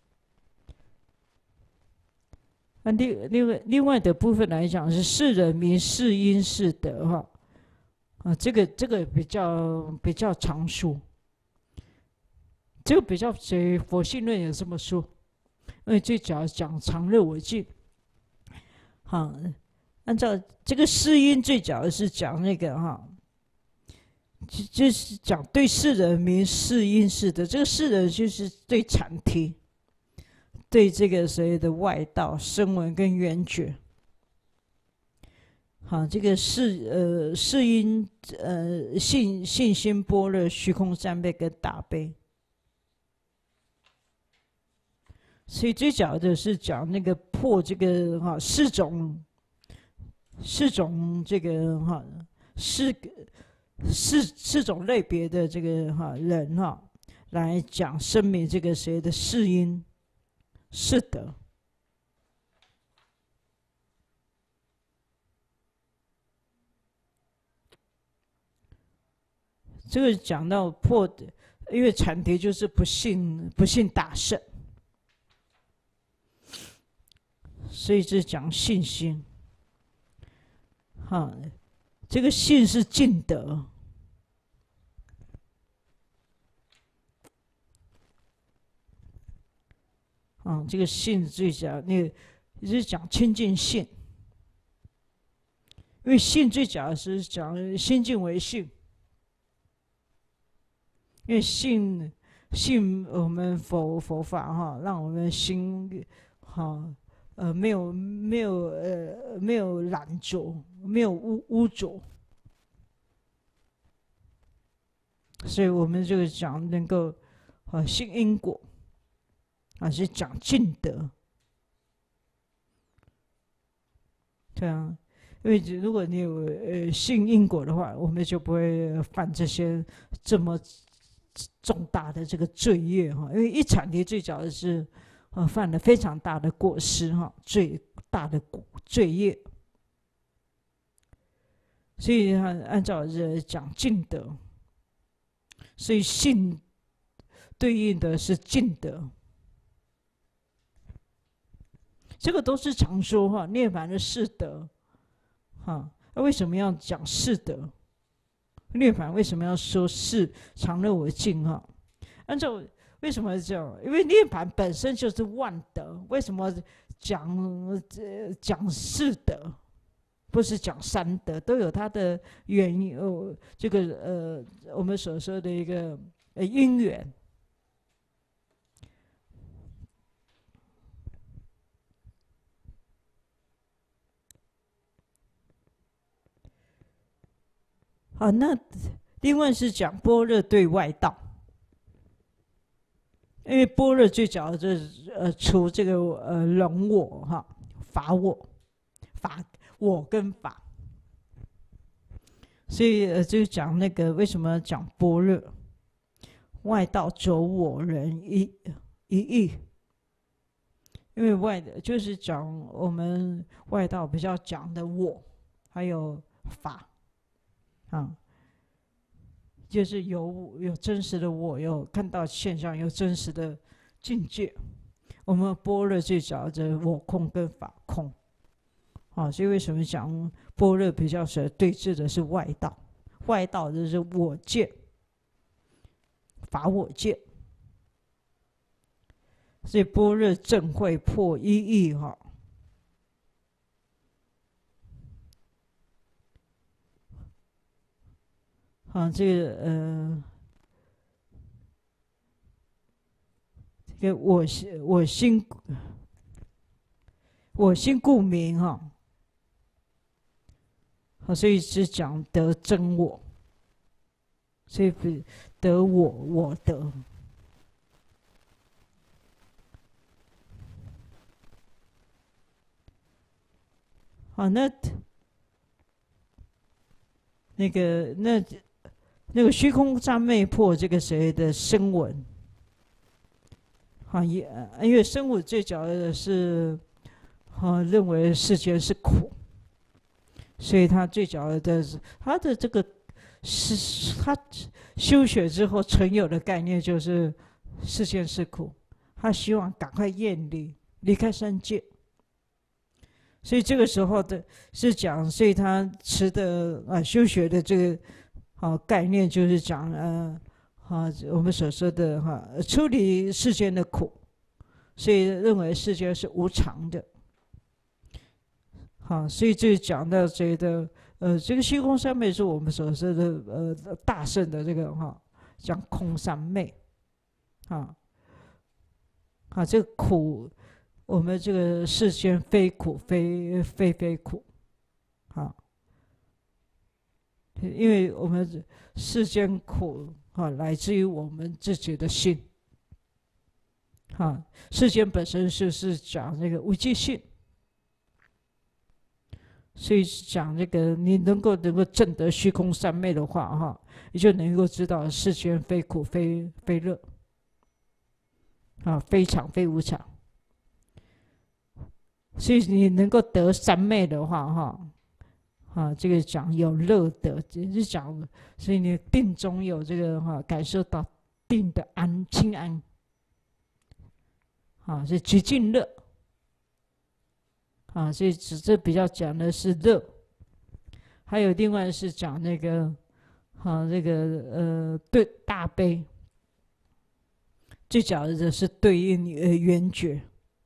那另另外另外的部分来讲是是人名是因是德哈，啊，这个这个比较比较常说，这个比较随佛性论也这么说，因为最主要讲常乐我净。好，按照这个是因最主要是讲那个哈，就就是讲对世人名是因是德，这个世人就是对禅体。对这个所谓的外道声闻跟缘觉， 好，这个是呃是因呃信信心般若虚空三昧跟大悲，所以最早的是讲那个破这个哈四种四种这个哈四四四种类别的这个哈人哈来讲声明这个谁的是因是德。这个讲到破的，因为禅题就是不信不信大圣，所以是讲信心。哈，这个信是尽德，啊，这个信最讲那个是讲清净信，因为信最讲是讲心净为性。因为信信我们佛佛法哈，让我们心哈呃没有没有呃没有染浊，没有污污浊，所以我们这个讲能够啊信因果啊是讲尽德，对啊，因为如果你有呃信因果的话，我们就不会犯这些这么重大的这个罪业哈，因为一禅题最早的是，呃，犯了非常大的过失哈，最大的罪业，所以他按照这讲尽德，所以信对应的是尽德，这个都是常说哈，涅槃的是德，哈，那为什么要讲是德？涅槃为什么要说是常乐我净哈？按照为什么这样？因为涅槃本身就是万德，为什么讲呃讲是德，不是讲三德？都有它的原因哦。这个呃，我们所说的一个呃因缘。好，那另外是讲般若对外道。因为般若最早的呃除这个呃人我哈法我法我跟法，所以呃就讲那个为什么讲般若外道走我人一一义，因为外的就是讲我们外道比较讲的我还有法啊。就是有有真实的我，有看到现象，有真实的境界。我们般若最早的我空跟法空，啊，所以为什么讲般若比较是对峙的是外道，外道就是我见、法我见，所以般若正会破一义哈。啊，这个呃，这个我心我心我心故名哈，好，所以是讲得真我，所以得我我得。好，那那个那。那个虚空三昧破这个谁的声闻，啊，也因为声闻最早的是，啊，认为世间是苦，所以他最早的他的这个是他修学之后存有的概念就是世间是苦，他希望赶快厌离离开三界，所以这个时候的是讲，所以他持的啊修学的这个。好，概念就是讲呃，哈，我们所说的哈，处理世间的苦，所以认为世间是无常的。好，所以就讲到这个呃，这个虚空三昧是我们所说的呃大圣的这个哈，讲空三昧，啊，啊，这个苦，我们这个世间非苦非非非苦，啊。 因为我们世间苦啊，来自于我们自己的心。啊，世间本身就是讲那个无记性，所以讲那个你能够能够证得虚空三昧的话，哈，你就能够知道世间非苦非非乐，啊，非常非无常。所以你能够得三昧的话，哈，啊，这个讲有乐得，就是讲，所以你定中有这个哈，感受到定的安清安。啊，是极尽乐，啊，所以只这比较讲的是乐，还有另外是讲那个，啊，这个呃对大悲，最讲的是对应呃圆觉，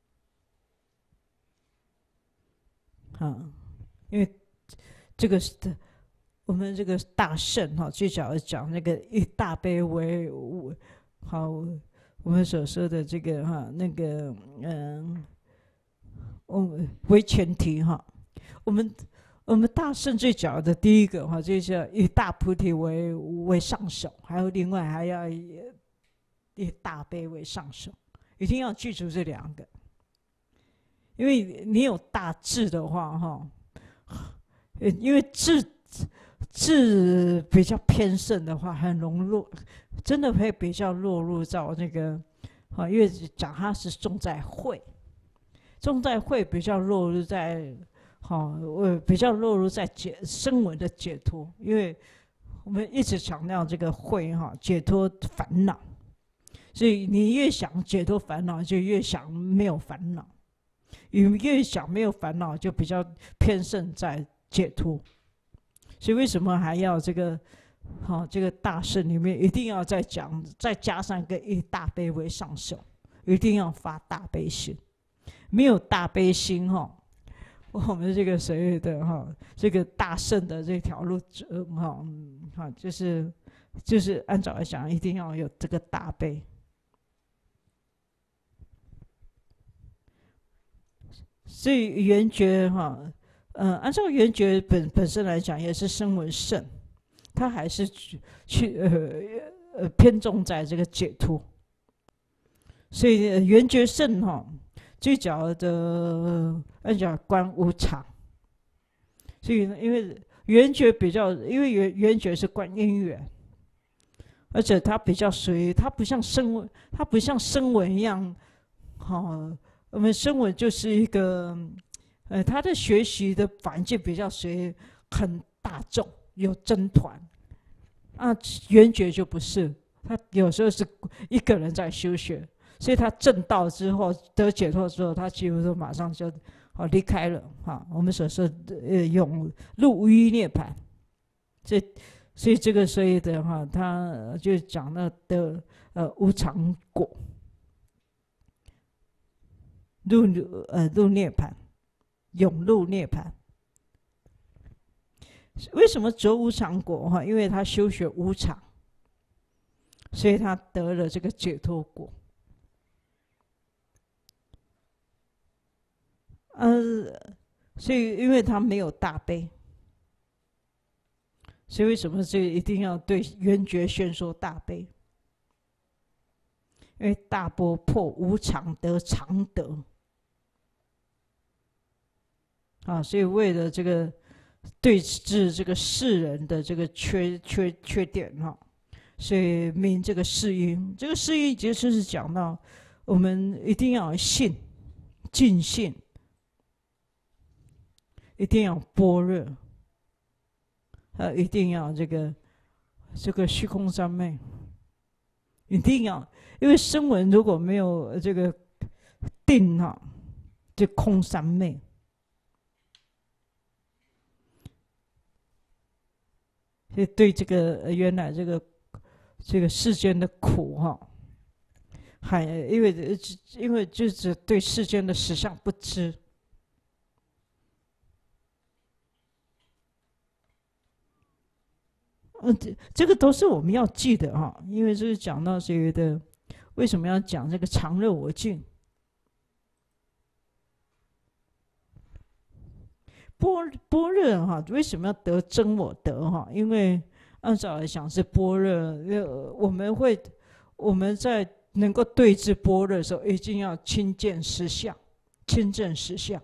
啊，因为这个是我们这个大圣哈，最早讲那个以大悲为好。我们所说的这个哈，那个嗯，我为前提哈，我们我们大圣最讲的第一个哈，就是以大菩提为为上首，还有另外还要以以大悲为上首，一定要记住这两个，因为你有大智的话哈，因为智智比较偏盛的话，很容易真的会比较落入到那个，啊，因为讲它是重在慧，重在慧比较落入在，好，我比较落入在解声闻的解脱，因为我们一直强调这个慧哈，解脱烦恼，所以你越想解脱烦恼，就越想没有烦恼，你越想没有烦恼，就比较偏盛在解脱。所以为什么还要这个？好、哦，这个大圣里面一定要再讲，再加上一个以大悲为上首，一定要发大悲心。没有大悲心哈、哦，我们这个谁谓的哈、哦，这个大圣的这条路，呃，哈、嗯，哈，就是就是按照来讲，一定要有这个大悲。所以圆觉哈，呃，按照圆觉本本身来讲，也是声闻圣。他还是去呃呃偏重在这个解脱，所以圆觉圣哈，最早的按讲观无常，所以因为圆觉比较，因为圆圆觉是观因缘，而且它比较属于，它不像声闻，它不像声闻一样，好、哦，我们声闻就是一个，呃，他的学习的环境比较属于很大众。有僧团，啊，圆觉就不是，他有时候是一个人在修学，所以他证道之后得解脱之后，他几乎都马上就哦离开了哈。我们所说的呃永入无余涅槃，这所以这个所以的话，他就讲了的呃无常果，入呃入涅槃，永入涅槃。为什么得无常果？哈，因为他修学无常，所以他得了这个解脱果。呃，所以因为他没有大悲，所以为什么这一定要对圆觉宣说大悲？因为大波破无常得常得啊，所以为了这个。对治这个世人的这个缺缺缺点哈，所以明这个世因，这个世因就是讲到我们一定要信，尽信，一定要般若，呃，一定要这个这个虚空三昧，一定要，因为声闻如果没有这个定哈，就空三昧。所以对这个原来这个这个世间的苦哈，还因为因为就是对世间的实相不知，嗯，这这个都是我们要记得哈，因为这是讲到这个的，为什么要讲这个常乐我净？ 般般若哈，为什么要得真我得哈？因为按照来讲是般若，呃，我们会我们在能够对治般若的时候，一定要亲见实相，亲证实相。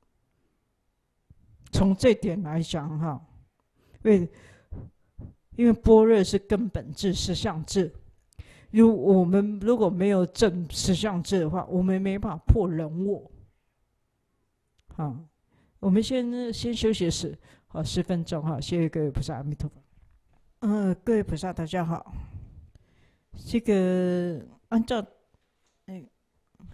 从这点来讲哈，因为因为般若是根本智、实相智。如我们如果没有证实相智的话，我们没办法破人我。好，我们先先休息十好十分钟哈，谢谢各位菩萨，阿弥陀佛。嗯、呃，各位菩萨大家好。这个按照嗯、呃、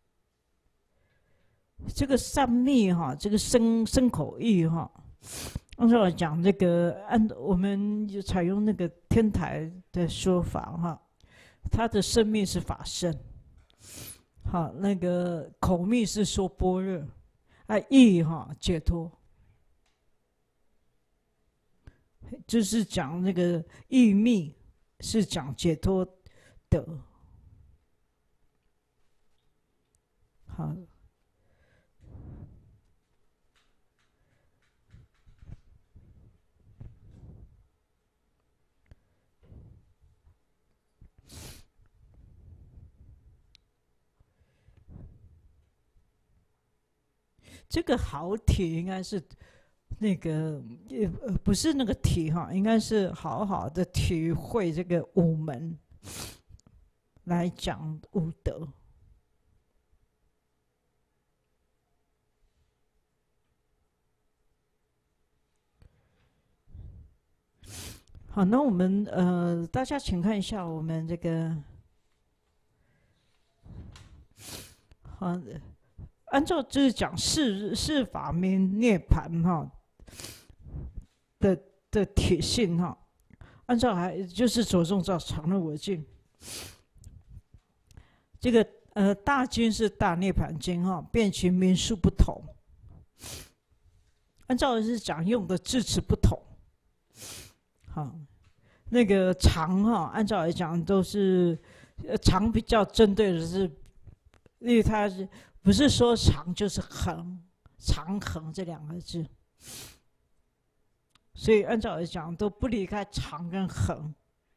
这个三密哈，这个身身口意哈，按照讲这个按我们就采用那个天台的说法哈。他的生命是法身，好，那个口密是说般若，啊，意哈解脱，就是讲那个意密是讲解脱德，好。这个好体应该是那个呃不是那个体哈，应该是好好的体会这个五门来讲五德。好，那我们呃大家请看一下我们这个好。按照就是讲世世法明涅盘哈的的铁性哈，按照还就是着重到常乐我净。这个呃大经是大涅盘经哈，遍其名数不同，按照是讲用的字词不同。好，那个常哈，按照来讲都是呃常比较针对的是，因为它是。不是说常就是恒，常恒这两个字，所以按照来讲都不离开常跟恒。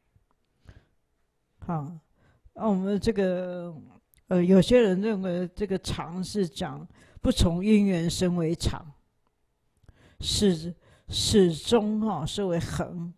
好，那我们这个呃，有些人认为这个常是讲不从因缘生为常，始始终哈是为恒。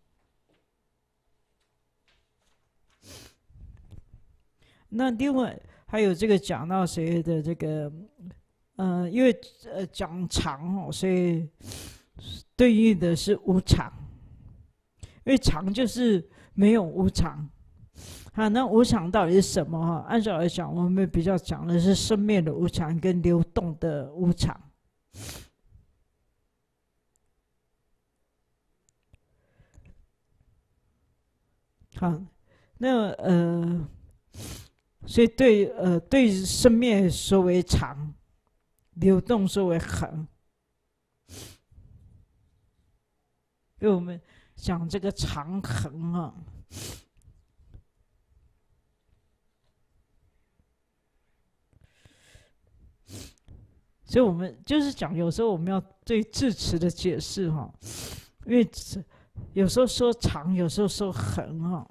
那另外。还有这个讲到谁的这个，呃，因为呃讲常哦，所以对应的是无常，因为常就是没有无常。好，那无常到底是什么哈？按照来讲，我们比较讲的是生灭的无常跟流动的无常。好，那呃。所以对呃对生灭说为常，流动说为恒。因为我们讲这个常恒啊，所以我们就是讲，有时候我们要对字词的解释哈，因为有时候说常，有时候说恒哈。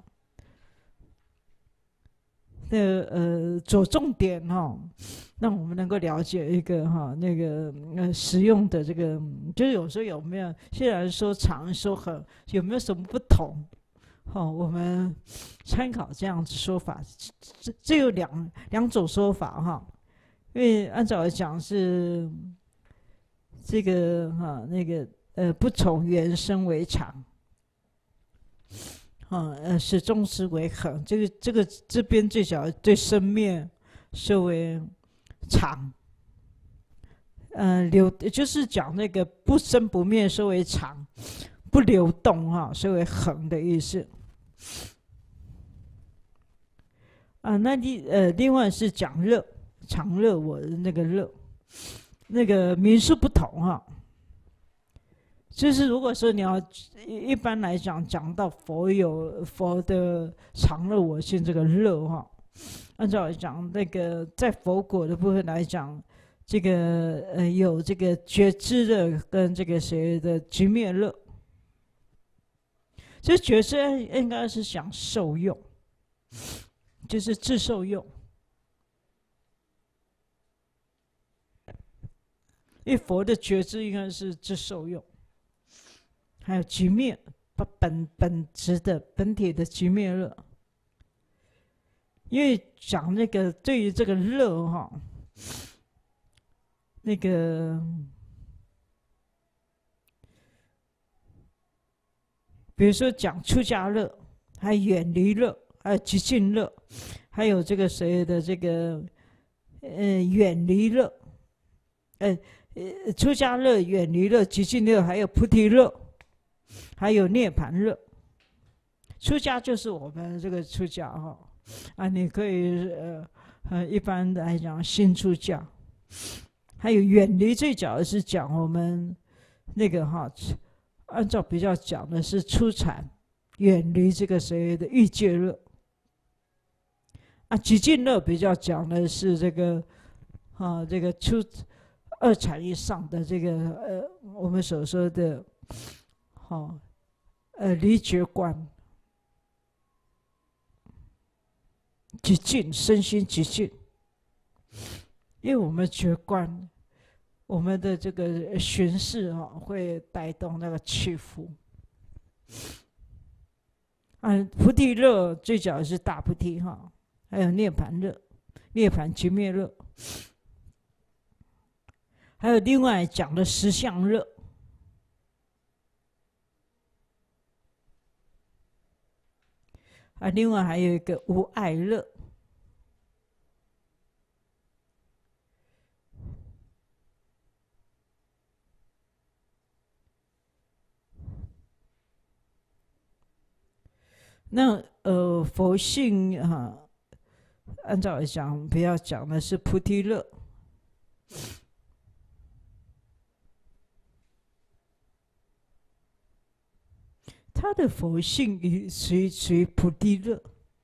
的呃着重点哈，让我们能够了解一个哈那个呃实用的这个，就是有时候有没有，虽然说常说恒，有没有什么不同？好，我们参考这样子说法，这这有两两种说法哈，因为按照来讲是这个哈那个呃不从缘生为常。啊，呃，始终是为恒，这个这个这边最小对生灭是为常，呃，流就是讲那个不生不灭是为常，不流动哈、啊、是为恒的意思。啊，那另呃另外是讲热，常热我的那个热，那个民数不同哈、啊。就是如果说你要一般来讲讲到佛有佛的常乐我性这个乐哈，按照来讲那个在佛果的部分来讲， 这个呃有这个觉知的跟这个谁的寂灭乐。这觉知应该是想受用，就是自受用。因为佛的觉知应该是自受用，还有寂灭本本质的本体的寂灭乐。因为讲那个对于这个乐哈，那个比如说讲出家乐，还有远离乐，还有极尽乐，还有这个谁的这个呃远离乐，呃呃出家乐、远离乐、极尽乐，还有菩提乐，还有涅盘乐。出家就是我们这个出家哈啊，你可以呃呃一般来讲新出家，还有远离最早的是讲我们那个哈。按照比较讲的是出禅，远离这个谁的欲界乐啊，极尽乐比较讲的是这个啊，这个出二禅以上的这个呃，我们所说的好、啊、呃离觉观，极尽身心极尽，因为我们觉观。我们的这个巡视啊，会带动那个起伏。啊，菩提乐最早是大菩提哈，还有涅盘乐、涅盘寂灭乐，还有另外讲的实相乐。啊，另外还有一个无碍乐。那呃，佛性哈、啊，按照来讲，不要讲的是菩提乐。他的佛性也属于属于菩提乐。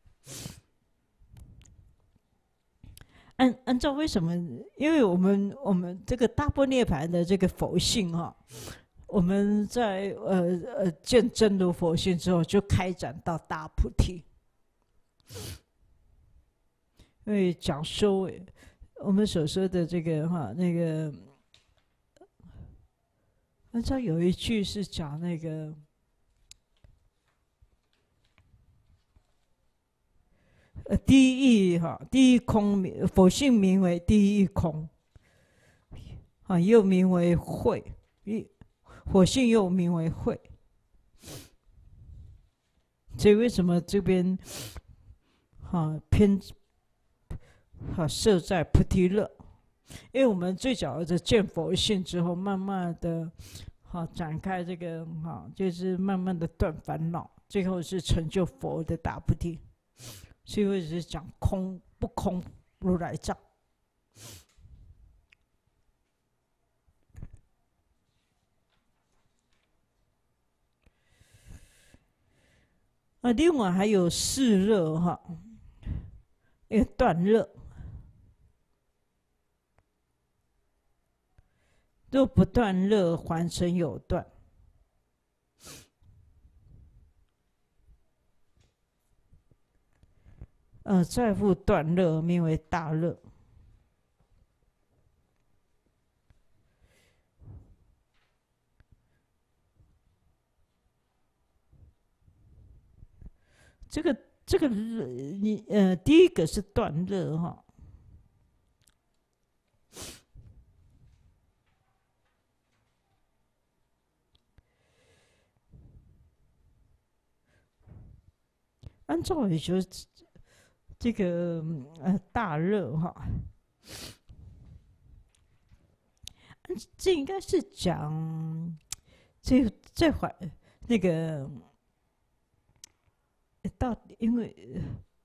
按按照为什么？因为我们我们这个大般涅槃的这个佛性哈、啊。我们在呃呃见真如佛性之后，就开展到大菩提。因为讲修，我们所说的这个哈那个，按照有一句是讲那个，呃第一义哈，第一空名，佛性名为第一义空，啊又名为慧一。火性又名为慧，所以为什么这边哈偏哈设在菩提乐？因为我们最早的见佛性之后，慢慢的哈展开这个哈，就是慢慢的断烦恼，最后是成就佛的大菩提。所以我只是讲空不空如来藏。啊，另外还有四乐哈，一个断乐。若不断乐，还成有断。呃，再复断乐，名为大乐。这个这个你呃，第一个是断乐哈。按照也就是这个呃大乐哈，这应该是讲这这会那个到底因为。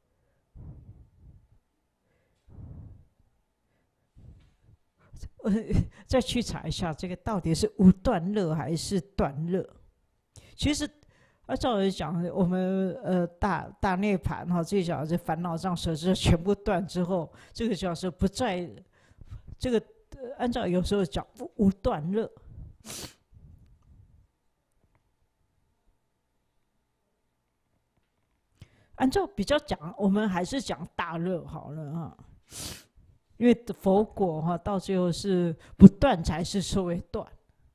呃，再去查一下，这个到底是无断乐还是断乐？其实，按照来讲，我们呃大大涅盘哈，最早这烦恼障舍执全部断之后，这个叫做不再这个按照有时候讲无断热。按照比较讲，我们还是讲大热好了哈，因为佛果哈到最后是不断才是所谓断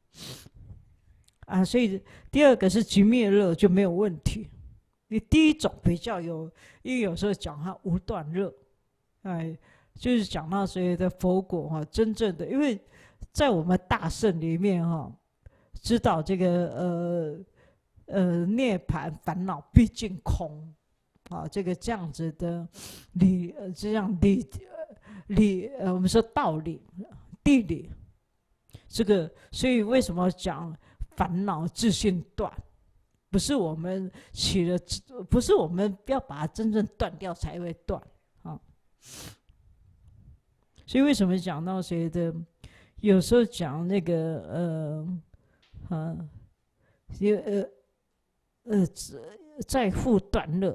啊，所以第二个是寂灭热就没有问题。你第一种比较有，因为有时候讲它无断热，哎，就是讲到所谓的佛果哈，真正的，因为在我们大圣里面哈，知道这个呃呃涅槃烦恼毕竟空。啊，这个这样子的理，呃，这样理理，呃，我们说道理、地理，这个，所以为什么讲烦恼自性断？不是我们起了，不是我们要把它真正断掉才会断啊。所以为什么讲到谁的，有时候讲那个呃，啊，有呃呃在复断热。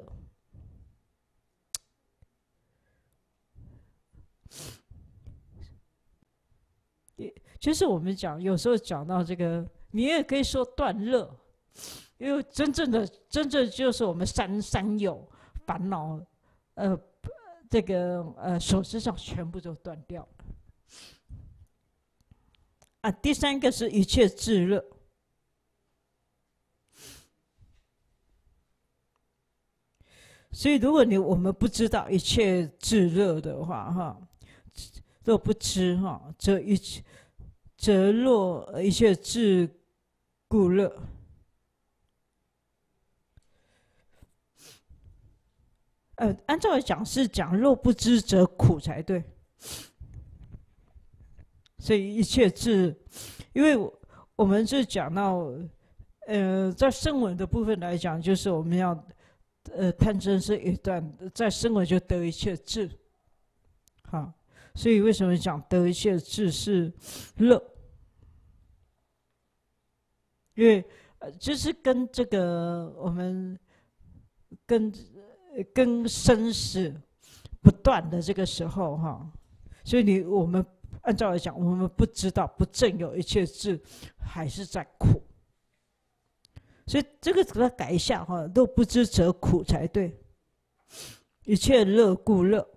就是我们讲，有时候讲到这个，你也可以说断热，因为真正的真正就是我们三三有烦恼，呃，这个呃手势上全部都断掉了。啊，第三个是一切炙热，所以如果你我们不知道一切炙热的话，哈，若不知哈，则一切。则若一切炙故热，呃，按照来讲是讲若不知则苦才对。所以一切炙，因为我们是讲到，呃，在声闻的部分来讲，就是我们要，呃，贪嗔是一段，在声闻就得一切炙，好。所以为什么讲得一切炙是热？因为呃，就是跟这个我们跟跟生死不断的这个时候哈，所以你我们按照来讲，我们不知道不正有一切智，还是在苦。所以这个给它改一下哈，若不知则苦才对。一切乐故乐。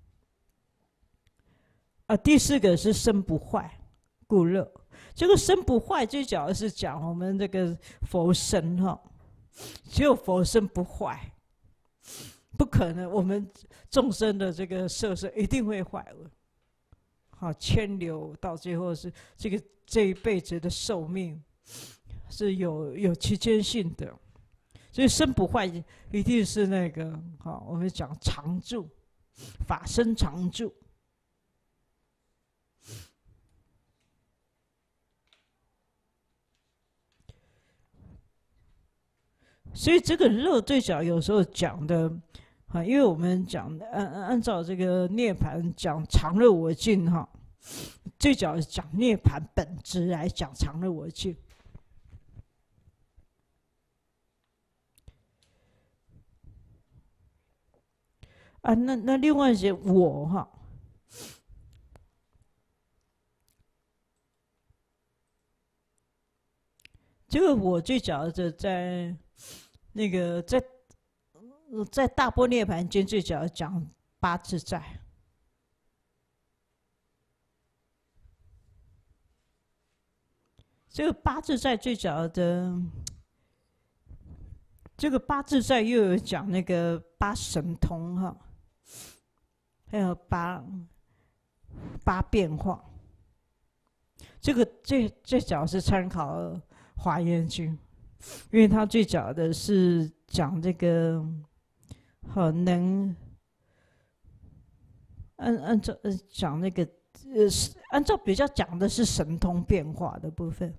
啊，第四个是身不坏故乐。这个身不坏，最主要是讲我们这个佛身哈，只有佛身不坏，不可能我们众生的这个色身一定会坏了。好，牵流到最后是这个这一辈子的寿命是有有期间性的，所以身不坏一定是那个好，我们讲常住，法身常住。所以这个热最早有时候讲的啊，因为我们讲按按照这个涅槃讲常乐我净哈，最早是讲涅槃本质来讲常乐我净。啊，那那另外一些我哈，这个我最早的在。那个在在大般涅槃经最早讲八自在，这个八自在最早的这个八自在又有讲那个八神通哈，还有八八变化。这个最最早是参考《华严经》。因为他最早的是讲这个，好能按按照呃讲那个呃按照比较讲的是神通变化的部分，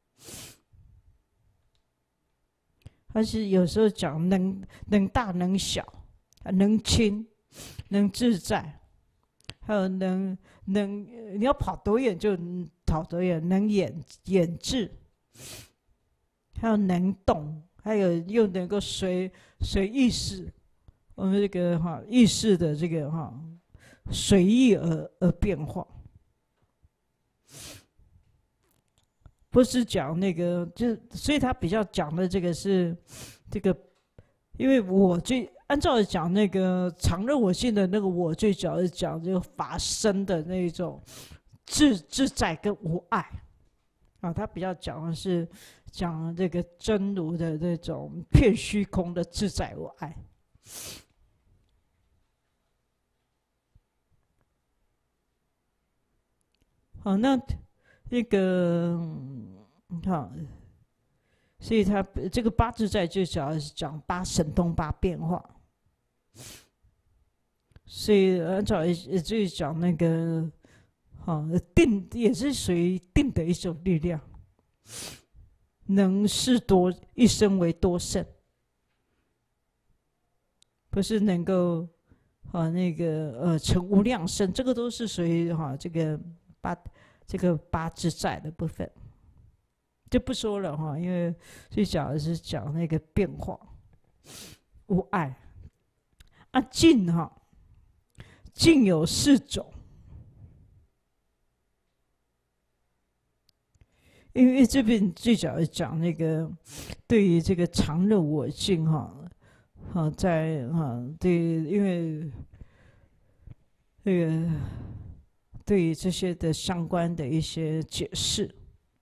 还是有时候讲能能大能小，能轻能自在，还有能能你要跑多远就跑多远，能演演智。还有能动，还有又能够随随意识，我们这个哈意识的这个哈随意而而变化。 不是讲那个，就所以他比较讲的这个是这个，因为我最按照讲那个常认我性的那个我最主要是讲这个法身的那种自自在跟无碍啊，他比较讲的是讲这个真如的这种片虚空的自在无碍。好，那那个好，所以他这个八自在就主要是讲八神通八变化。所以按照就是讲那个，好定也是属于定的一种力量，能事多一生为多胜，不是能够啊那个呃成无量胜，这个都是属于哈这个八这个八自在的部分，就不说了哈，因为最讲的是讲那个变化无碍啊净哈。净有四种，因为这边最早讲那个对于这个常认我净哈，好在哈对，因为这个对于这些的相关的一些解释，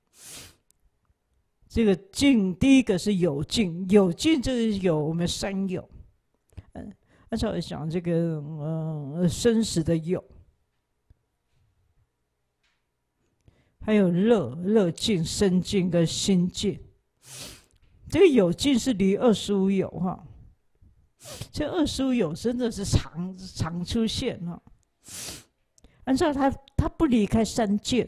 这个净第一个是有净，有净就是有我们三有，嗯。按照讲这个呃生死的有，还有乐乐境、身境跟心境。这个有境是离二十五有哈，这二十五有真的是常常出现哈。按照它它不离开三界，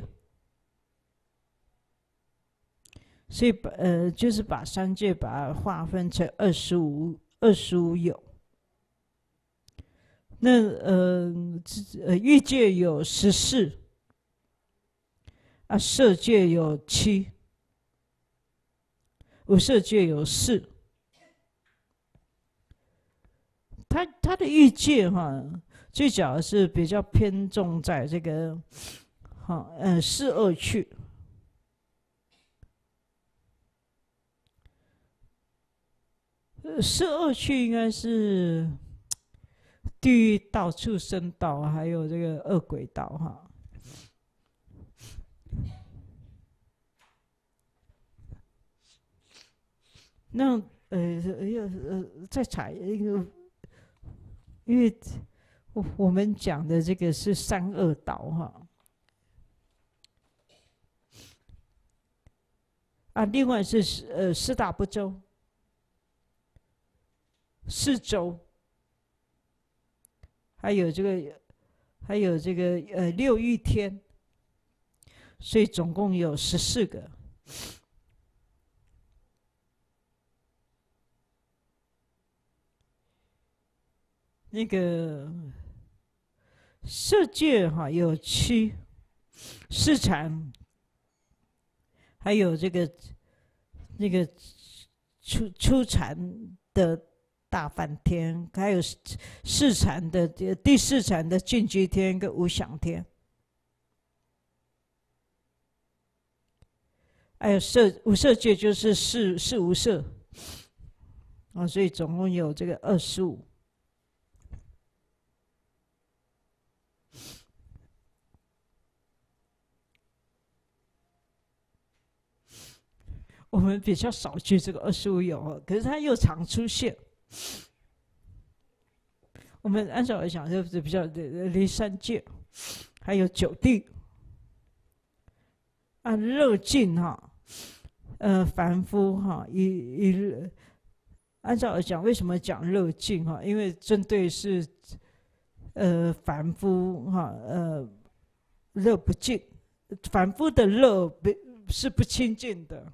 所以把呃就是把三界把它划分成二十五二十五有。那呃呃欲界有十四，啊色界有七，无色界有四。它它的欲界哈，最主要是比较偏重在这个哈呃四恶趣。呃四恶趣应该是地狱道、畜生道，还有这个恶鬼道哈。那呃要呃再查一个，因为我我们讲的这个是三恶道哈。啊，另外是呃四大部洲、四洲。还有这个，还有这个呃六欲天，所以总共有十四个。那个色界哈有七，四禅，还有这个那个初初禅的大梵天，还有四禅的第四禅的净居天跟无想天，还有色无色界就是四四无色啊，所以总共有这个二十五。我们比较少去这个二十五有，可是它又常出现。我们按照来讲，就是比较离三界，还有九地，按热境哈，呃，凡夫哈，一一按照来讲，为什么讲热境哈？因为针对是呃凡夫哈，呃热不净，凡夫的热不是不清净的。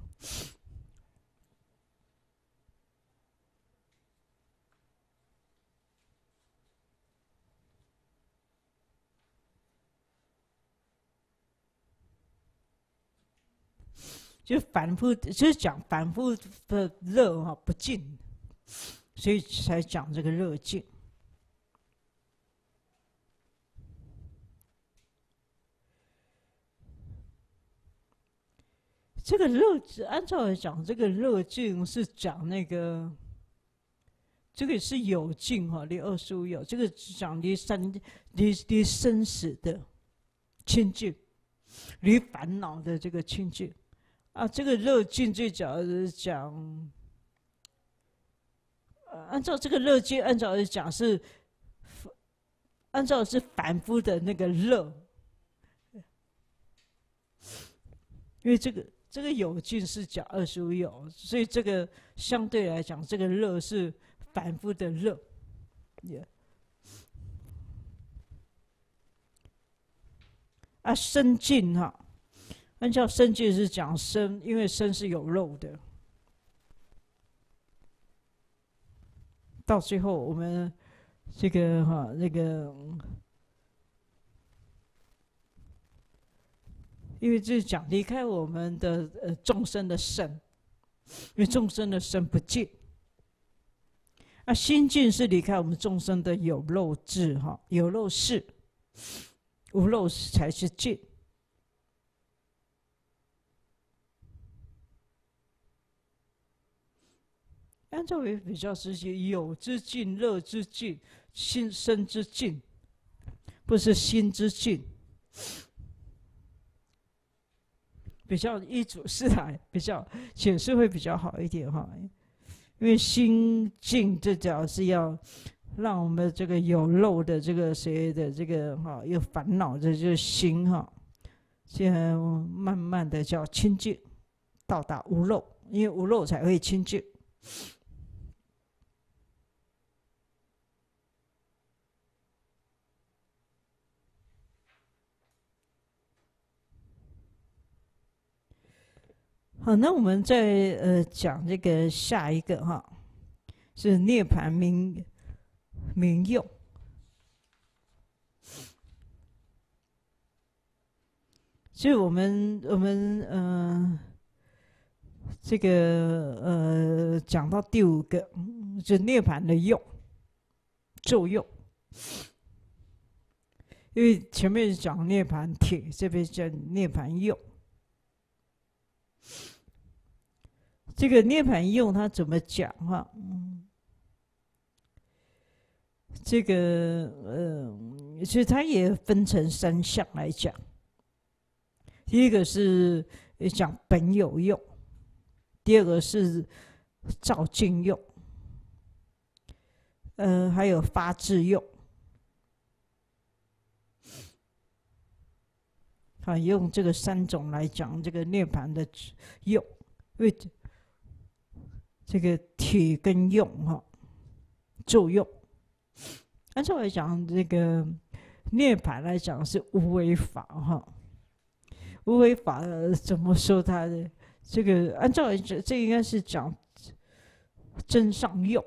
就凡夫，就是讲凡夫的热哈不净，所以才讲这个热净。 这个热，按照来讲，这个热境是讲那个，这个是有境哈，离二十五有，这个讲离三离离生死的清净，离烦恼的这个清净啊。这个热境最主要是讲，呃，按照这个热境，按照来讲是，按照是凡夫的那个热，因为这个。这个有境是讲二十五有，所以这个相对来讲，这个热是凡夫的热。Yeah. 啊，身境哈，按照身境是讲身，因为身是有肉的。到最后我们这个哈那个。因为这讲离开我们的呃众生的身，因为众生的身不净，啊心净是离开我们众生的有漏智哈，有漏事，无漏才是净。按照为比较是有之净、热之净、心身之净，不是心之净。比较依主释来比较解释会比较好一点哈，因为心境这主要是要让我们这个有漏的这个谁的这个哈有烦恼的这个心哈，现在慢慢的叫清净，到达无漏，因为无漏才会清净。好，那我们再呃讲这个下一个哈，是涅槃明明用。所以我们我们呃这个呃讲到第五个，就涅槃的用作用。因为前面讲涅槃体，这边讲涅槃用。这个涅槃用它怎么讲哈？嗯，这个呃，其实它也分成三项来讲。第一个是讲本有用，第二个是照境用，呃，还有发智用。啊，用这个三种来讲这个涅槃的用，因为这个体跟用哈作用，按照来讲，这个涅槃来讲是无为法哈。无为法怎么说它的？这个按照来讲，这应该是讲真上用。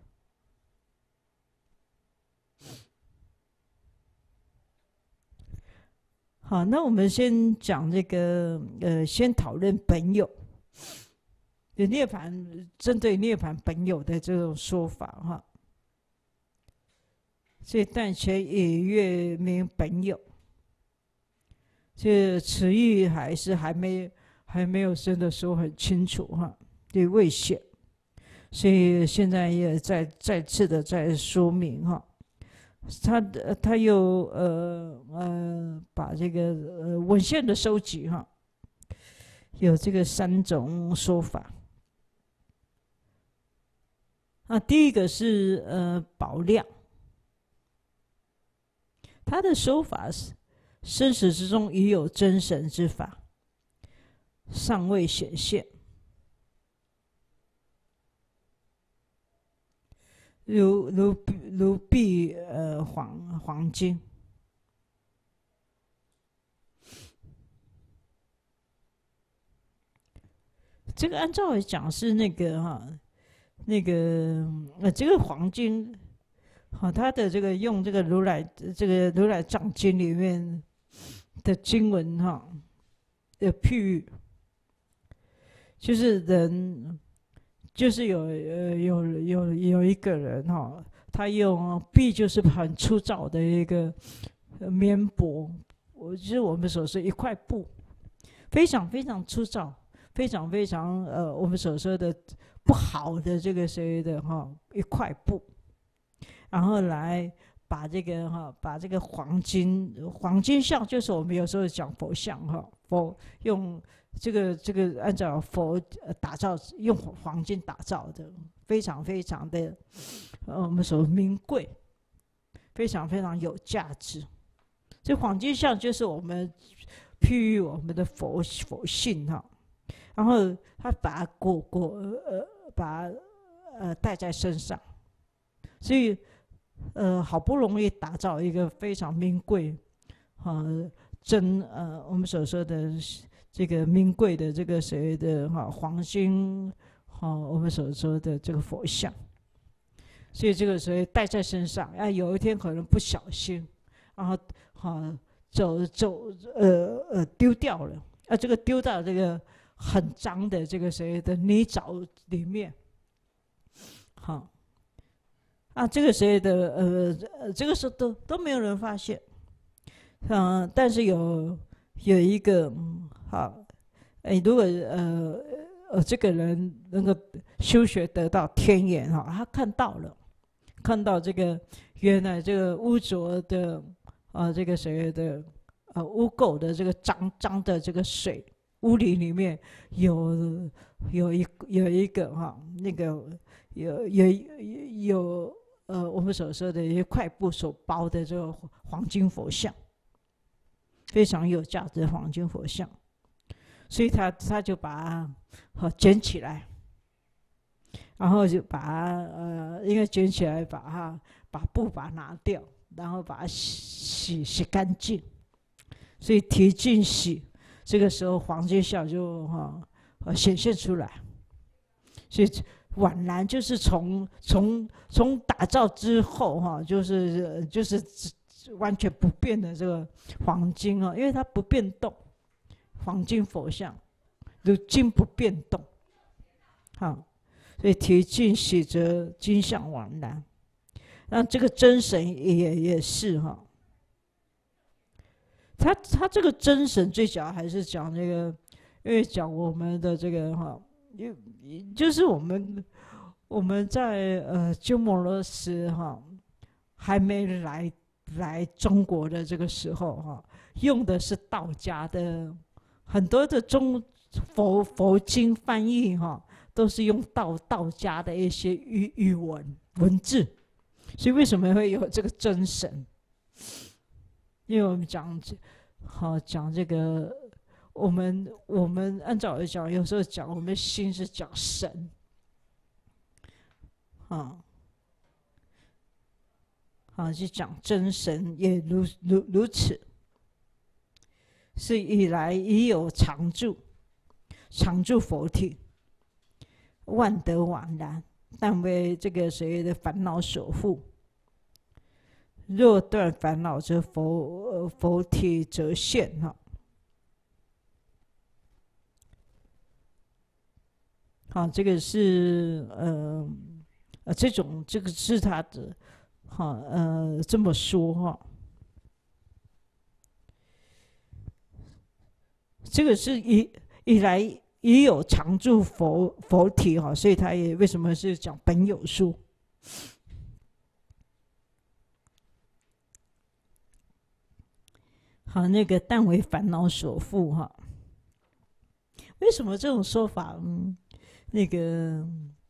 好，那我们先讲这个，呃，先讨论本有，涅槃针对涅槃本有的这种说法哈。所以但且也月明本有，这词义还是还没还没有真的说很清楚哈，对未显，所以现在也再再次的再说明哈。他他又呃呃把这个呃文献的收集哈，有这个三种说法。啊，第一个是呃宝量，他的说法是生死之中已有真神之法，尚未显现。如如如碧呃黄黄金，这个按照来讲是那个哈，那个呃这个黄金，好，它的这个用这个如来这个如来藏经里面的经文哈的譬喻，就是人。就是有呃有有有一个人哈、哦，他用璧就是很粗糙的一个棉帛，我就是我们所说一块布，非常非常粗糙， 非常非常呃，我们所说的不好的这个谁的哈一块布，然后来把这个哈把这个黄金黄金像，就是我们有时候讲佛像哈，佛用这个这个按照佛打造用黄金打造的，非常非常的呃我们说名贵，非常非常有价值。这黄金像就是我们譬喻我们的佛佛性哈，然后他把它裹裹呃把它呃戴在身上，所以呃好不容易打造一个非常名贵啊真呃我们所说的这个名贵的这个谁的哈黄金哈、啊、我们所说的这个佛像，所以这个所以戴在身上啊，有一天可能不小心，然后啊走走呃呃丢掉了啊，这个丢到这个很脏的这个谁的泥沼里面，好啊，这个谁的呃呃这个时候都都没有人发现，嗯、啊，但是有有一个嗯好，哎，如果呃呃这个人能够修学得到天眼哈，他看到了，看到这个原来这个污浊的。啊，这个谁的呃污垢的这个脏脏的这个水污泥里面有有一有一个哈、啊、那个有有有呃我们所说的一块布所包的这个黄金佛像，非常有价值的黄金佛像，所以他他就把它好捡起来，然后就把它呃应该捡起来把它把布把它拿掉。然后把它洗洗干净，所以提净洗，这个时候黄金像就哈、啊、显现出来。所以宛然就是从从从打造之后哈、啊，就是就是完全不变的这个黄金啊，因为它不变动，黄金佛像如金不变动，好，所以提净洗则金像宛然。那这个真神也也是哈，他他这个真神最主要还是讲这个，因为讲我们的这个哈，就是我们我们在呃鸠摩罗什哈还没来来中国的这个时候哈，用的是道家的很多的中佛佛经翻译哈，都是用道道家的一些语语文文字。所以为什么会有这个真神？因为我们讲好讲这个，我们我们按照来讲，有时候讲我们心是讲神，啊，好就讲真神也如如如此，是以来已有常住，常住佛体，万德宛然。但为这个谁的烦恼所缚，若断烦恼，则佛、呃、佛体则现哈。好，这个是呃呃这种这个是他的哈呃这么说哈。这个是以以来。已有常住佛佛体哈，所以他也为什么是讲本有书？好，那个但为烦恼所缚哈。为什么这种说法？嗯，那个，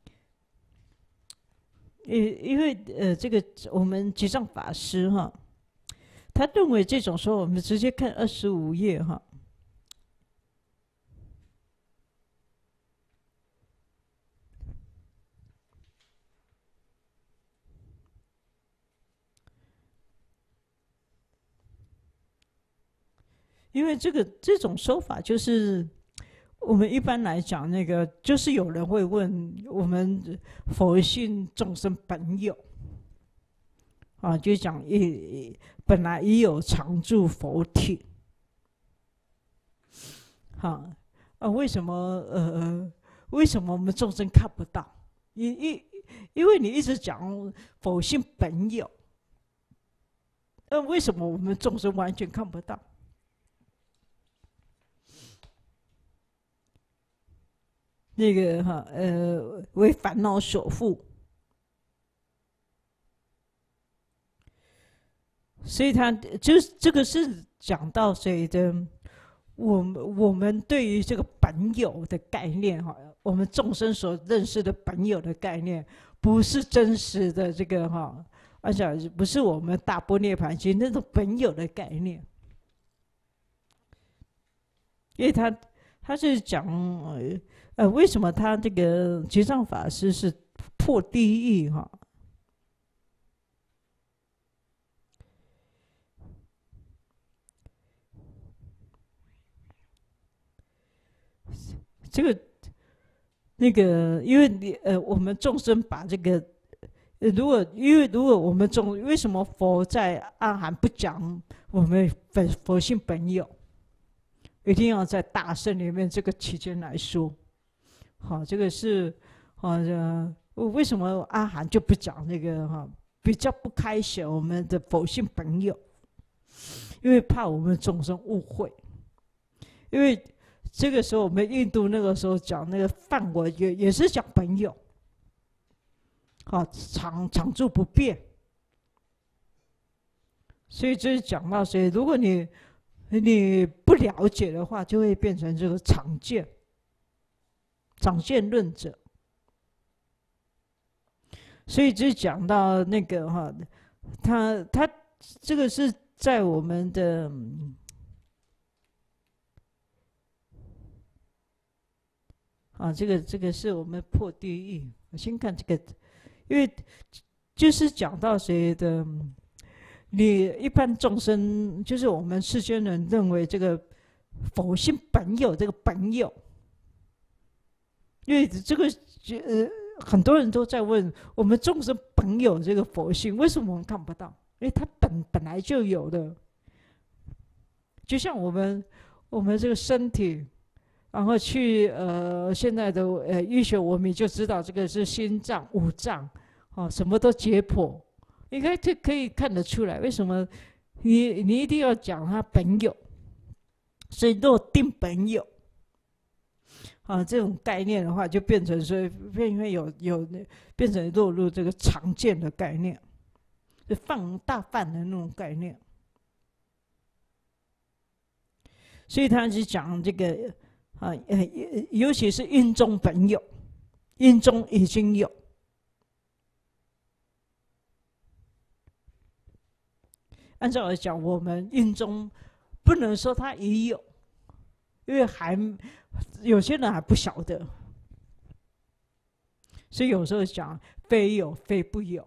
因因为呃，这个我们吉藏法师哈，他认为这种说，我们直接看二十五页哈。因为这个这种说法，就是我们一般来讲，那个就是有人会问我们佛性众生本有啊，就讲一本来已有常住佛体，好啊，为什么呃为什么我们众生看不到？因因因为你一直讲佛性本有，那为什么我们众生完全看不到？ 那个哈呃为烦恼所缚，所以他就是这个是讲到谁的？我们我们对于这个本有的概念哈，我们众生所认识的本有的概念，不是真实的这个哈，而且不是我们大般涅槃经那种本有的概念，因为他他是讲呃为什么他这个觉藏法师是破地狱哈？这个那个，因为你呃，我们众生把这个，呃，如果因为如果我们众为什么佛在阿含不讲我们本佛性本有，一定要在大圣里面这个期间来说，好，这个是好呃，为什么阿含就不讲这个哈？比较不开显我们的佛性本有，因为怕我们众生误会，因为。这个时候，我们印度那个时候讲那个梵文也也是讲本有，好常常住不变，所以这是讲到谁？如果你你不了解的话，就会变成这个常见常见论者。所以就讲到那个哈，他他这个是在我们的。啊，这个这个是我们破地狱。我先看这个，因为就是讲到谁的，你一般众生，就是我们世间人认为这个佛性本有，这个本有，因为这个呃很多人都在问，我们众生本有这个佛性，为什么我们看不到？因为它本本来就有的，就像我们我们这个身体。然后去呃，现在的呃医学文明就知道这个是心脏、五脏，哦，什么都解剖，应该这可以看得出来。为什么你你一定要讲它本有？所以若定本有，啊，这种概念的话，就变成说变成有有变成落入这个常见的概念，就放大泛的那种概念。所以他就讲这个。啊，尤其是因中本有，因中已经有。按照来讲，我们因中不能说它已有，因为还有些人还不晓得，所以有时候讲非有非不有。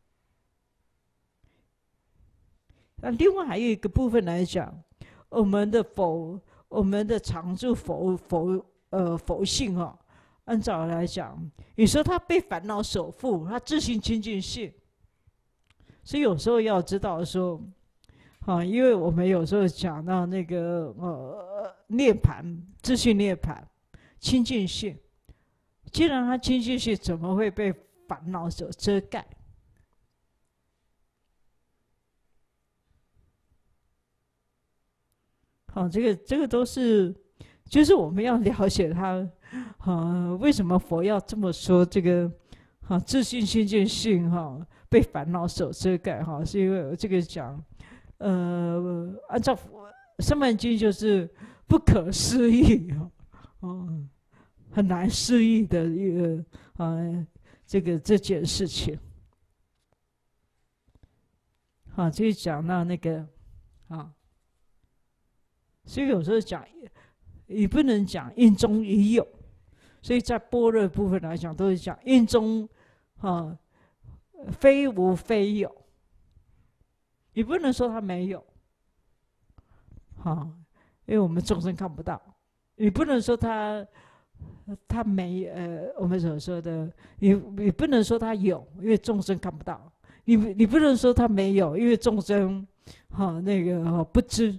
那另外还有一个部分来讲，我们的否。我们的常住佛佛呃佛性哦，按照来讲，你说他被烦恼所缚，他自性清净性，所以有时候要知道说，啊，因为我们有时候讲到那个呃涅槃，自性涅槃，清净性，既然他清净性，怎么会被烦恼所遮盖？好，这个这个都是，就是我们要了解他，啊，为什么佛要这么说？这个，啊，自信心见性哈，被烦恼所遮盖哈，是因为这个讲，呃，按照《上曼经》就是不可思议哈，哦，很难思议的一个啊，这个这件事情，好，就讲到那个，啊。所以有时候讲，也不能讲因中已有，所以在般若部分来讲，都是讲因中啊，非无非有，你不能说它没有，啊，因为我们众生看不到，你不能说它它没呃，我们所说的，你你不能说它有，因为众生看不到，你你不能说它没有，因为众生哈那个不知。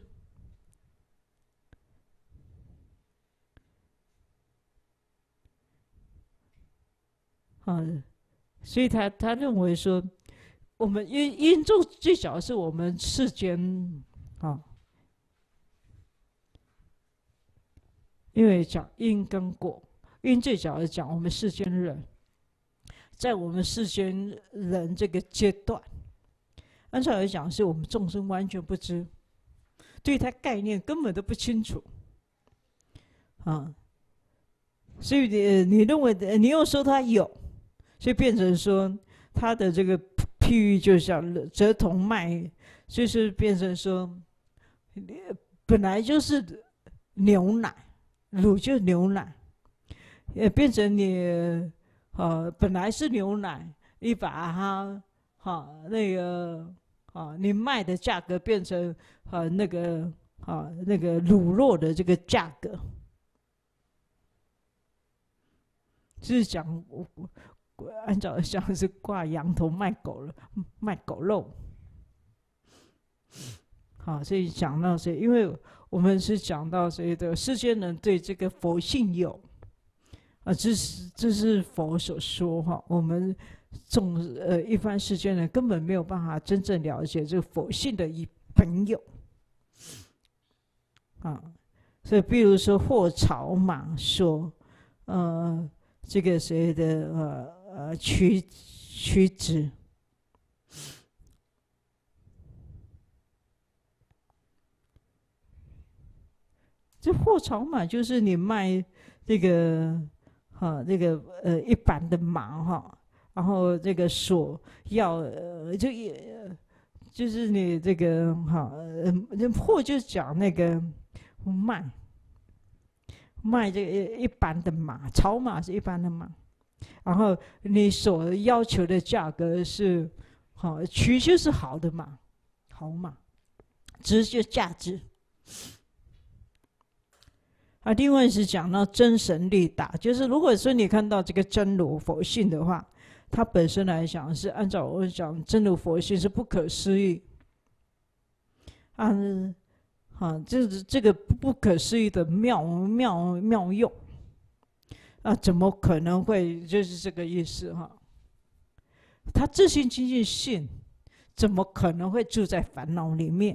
啊，所以他他认为说，我们因因中最小的是我们世间啊，因为讲因跟果， 因这角来讲，我们世间人，在我们世间人这个阶段，按照来讲，是我们众生完全不知，对他概念根本都不清楚，啊，所以你你认为的，你又说他有，所以变成说他的这个譬喻就像泽同麦，就是变成说，本来就是牛奶，乳就是牛奶，也变成你。呃，本来是牛奶，你把它，哈、啊，那个，啊，你卖的价格变成，呃、啊，那个，啊，那个乳酪的这个价格，就是讲，我按照讲是挂羊头卖狗了，卖狗肉。好，所以讲到谁，因为我们是讲到谁的世间人对这个佛性有。啊，这是这是佛所说哈，我们众呃一般世间人根本没有办法真正了解这个佛性的一本有啊，所以比如说或草马说，呃，这个谁的呃呃曲曲子，这或草马就是你卖这个。啊，这个呃一般的马哈，然后这个所要呃就也就是你这个哈，呃或就讲那个卖卖这个一般的马，草马是一般的马，然后你所要求的价格是好，取就是好的马，好马，值就价值。啊，另外是讲到真神力大，就是如果说你看到这个真如佛性的话，它本身来讲是按照我讲真如佛性是不可思议，啊，啊，这这个不可思议的妙妙妙用，啊，怎么可能会就是这个意思哈？他自信清净性，怎么可能会住在烦恼里面？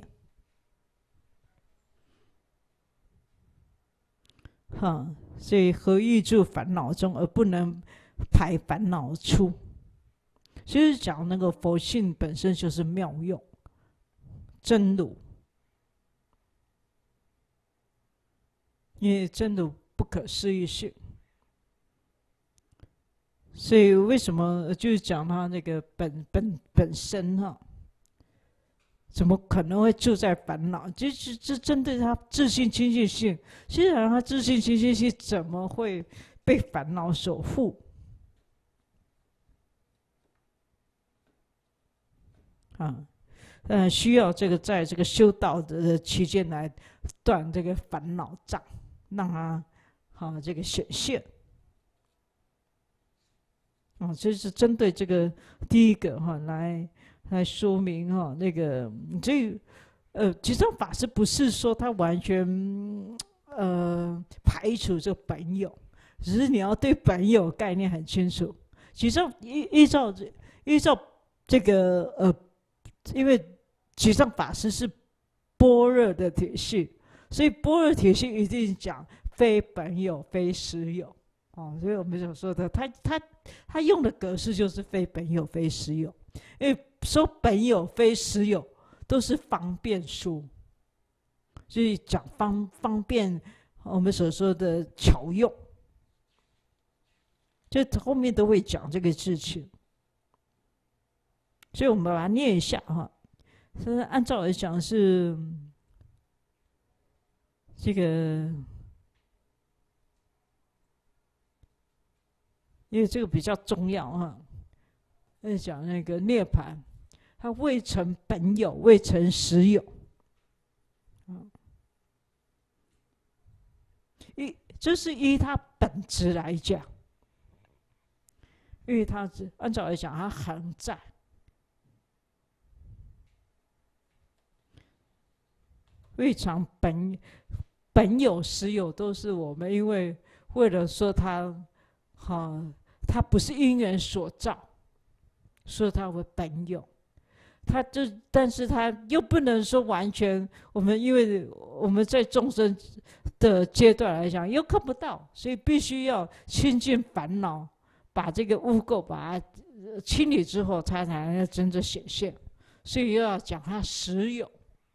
哈，所以何欲住烦恼中而不能排烦恼出？其实讲那个佛性本身就是妙用，真如，因为真如不可思议性，所以为什么就是讲他那个本本本身哈？怎么可能会住在烦恼？就是这针对他自信清净性，虽然他自信清净性怎么会被烦恼所缚？啊，呃，需要这个在这个修道的期间来断这个烦恼障，让他好、啊、这个显现。啊，这是针对这个第一个哈、啊、来。来说明哈、哦，那个这呃，觉照法师不是说他完全呃排除这个本有，只是你要对本有概念很清楚。觉照依依照依照这个呃，因为觉照法师是般若的体系，所以般若体系一定讲非本有非实有哦，所以我们所说的他他他用的格式就是非本有非实有，因为。说本有非实有，都是方便书，所以讲方方便我们所说的巧用，就后面都会讲这个事情，所以我们把它念一下哈。所以按照来讲是这个，因为这个比较重要哈。在讲那个涅槃。它未成本有，未成实有，依这是依它本质来讲，因为它是按照来讲，它恒在，未尝本本有实有，都是我们因为为了说它，哈、啊，它不是因缘所造，说它为本有。他这，但是他又不能说完全，我们因为我们在众生的的阶段来讲，又看不到，所以必须要清净烦恼，把这个污垢把它清理之后，它才能真正显现。所以又要讲它实有。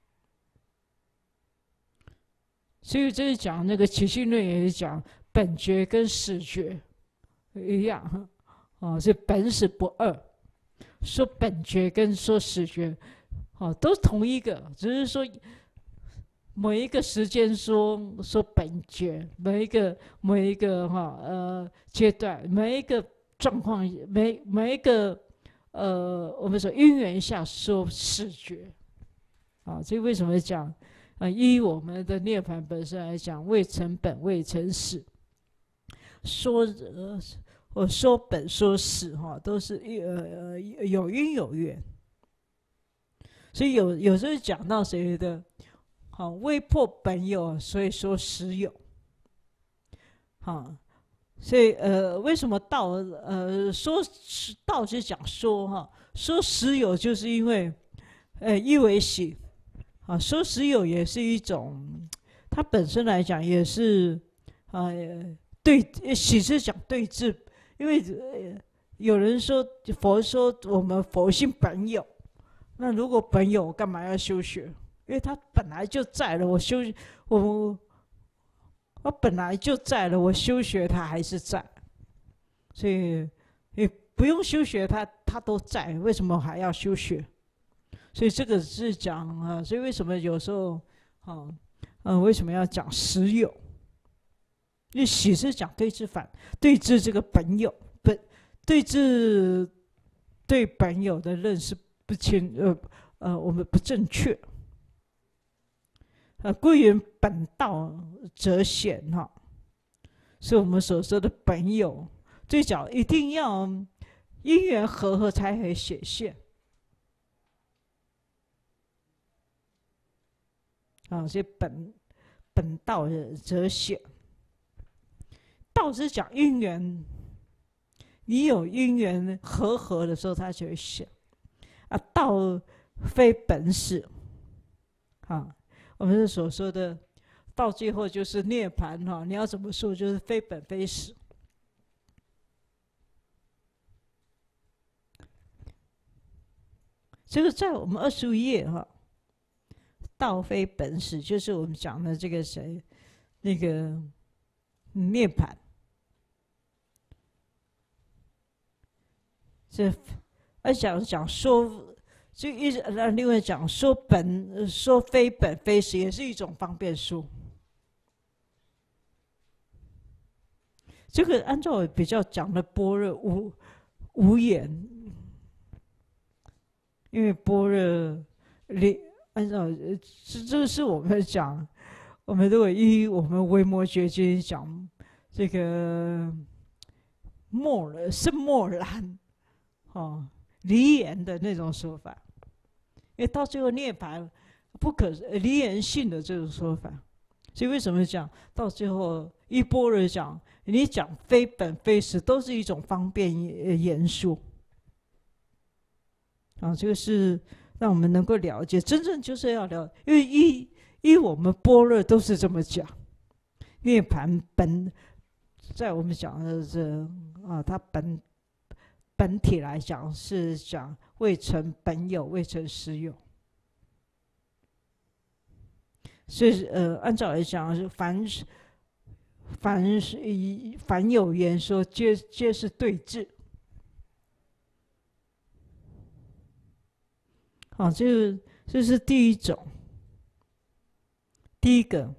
所以这是讲那个起信论，也是讲本觉跟始觉一样，哦，是本始不二。说本觉跟说始觉，哦，都同一个，只是说某一个时间说说本觉，每一个每一个哈呃阶段，每一个状况，每每一个呃我们说因缘下说始觉，啊，这为什么讲？啊，依我们的涅槃本身来讲，未成本，未成始。说呃，我说本说始哈，都是呃有因有缘。所以有有时候讲到谁的，好未破本有，所以说实有。好，所以呃，为什么道呃说道是讲说哈，说实有，就是因为呃一为喜。啊，说实有也是一种，它本身来讲也是，呃，对，喜是讲对治，因为、呃、有人说佛说我们佛性本有，那如果本有，干嘛要修学？因为它本来就在了，我修我我本来就在了，我修学它还是在，所以也不用修学它，它都在，为什么还要修学？所以这个是讲啊，所以为什么有时候啊，嗯、呃，为什么要讲实有？因为喜是讲对治反，对治这个本有本，对治对本有的认识不清，呃呃，我们不正确。呃，归于本道则显哈，是我们所说的本有，最早一定要因缘和合才可以显现。啊，所以本本道则显，道是讲因缘，你有因缘和合的时候，它就会显。啊，道非本始，啊，我们所说的到最后就是涅槃哈，你要怎么说就是非本非始。这个在我们二十五页哈。道非本始，就是我们讲的这个谁，那个涅槃。这而讲讲说，就一直让另外讲说本说非本非始，也是一种方便说。这个按照我比较讲的般若无无言，因为般若里。按照这这是我们讲，我们如果依我们维摩诘经讲这个默然是默然，哦，离言的那种说法，因为到最后涅槃不可离言性的这种说法，所以为什么讲到最后依般若讲，你讲非本非始都是一种方便言说，啊，这个是。让我们能够了解，真正就是要了，因为依依我们般若都是这么讲，涅槃本，在我们讲的这啊，它本本体来讲是讲未成本有，未成实有，所以呃，按照来讲是凡是凡是凡有言说，皆皆是对治。好，这这是第一种，第一个，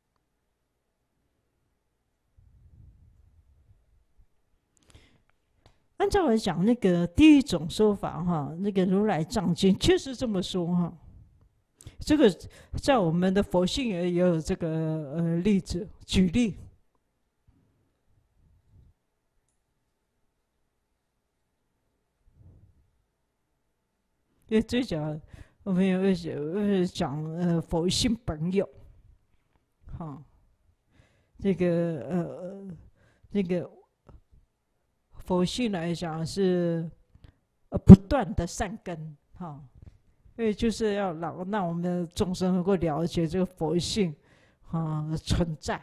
按照来讲，那个第一种说法哈，那个如来藏经确实这么说哈。这个在我们的佛性也有这个呃例子，举例。因为最早我们有有讲呃佛性本有，哈，这个呃那个佛性来讲是呃不断的善根哈，因为就是要让让我们的众生能够了解这个佛性， 啊存在，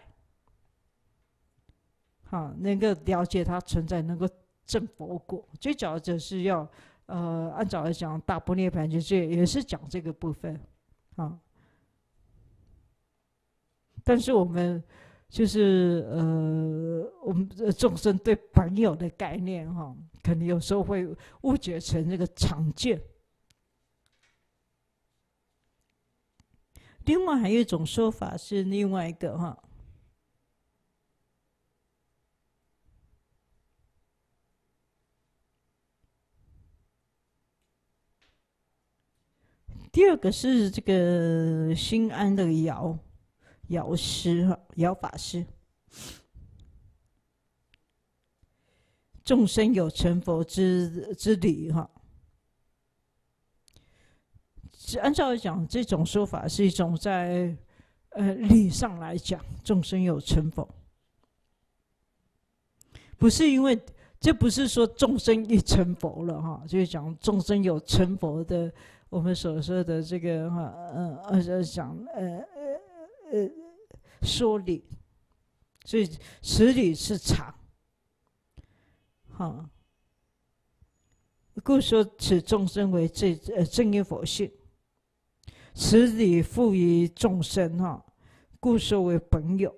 啊能够了解它存在，能够证佛果。最主要就是要呃按照来讲，大般涅槃就是也是讲这个部分啊。但是我们就是呃我们众生对本有的概念哈、啊，可能有时候会误解成这个常见。另外还有一种说法是另外一个哈，第二个是这个新安的尧尧师哈，尧法师，众生有成佛之之理哈。按照来讲，这种说法是一种在呃理上来讲，众生有成佛，不是因为这不是说众生已成佛了哈，就是讲众生有成佛的，我们所说的这个哈呃呃讲呃呃呃说理，所以此理是常，哈，故说此众生为正呃正因佛性。此理赋予众生哈，故说为本有。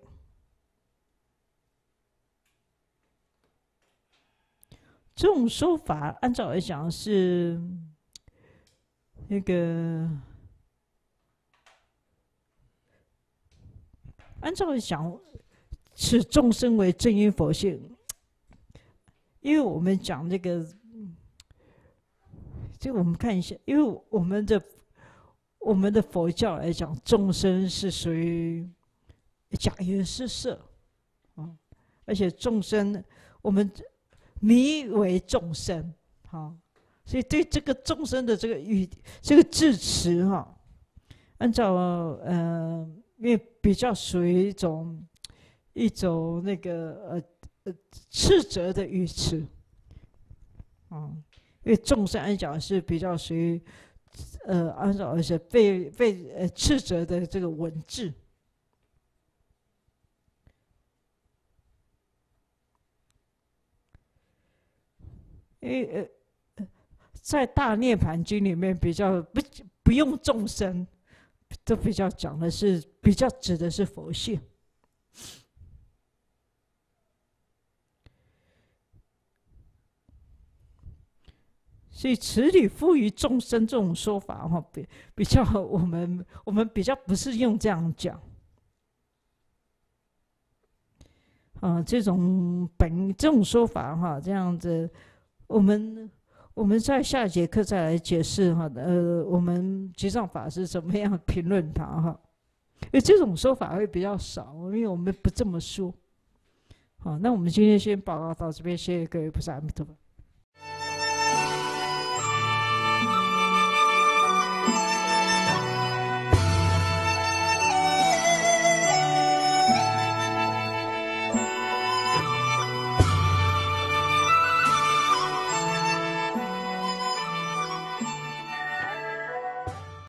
这种说法，按照来讲是那个，按照来讲，此众生为正因佛性。因为我们讲这个，这个我们看一下，因为我们的。我们的佛教来讲，众生是属于假言实色，啊，而且众生我们迷为众生，哈，所以对这个众生的这个语这个字词哈，按照呃，因为比较属于一种一种那个呃呃斥责的语词，啊，因为众生来讲是比较属于。呃，按照而且被被呃斥责的这个文字，因为呃，在大涅盘经里面比较不不用众生，都比较讲的是比较指的是佛性。所以此理赋予众生这种说法哈，比比较我们我们比较不是用这样讲，啊，这种本这种说法哈，这样子，我们我们在下一节课再来解释哈，呃，我们集藏法师怎么样评论它哈，因为这种说法会比较少，因为我们不这么说。好，那我们今天先报告到这边，谢谢各位菩萨，阿弥陀佛。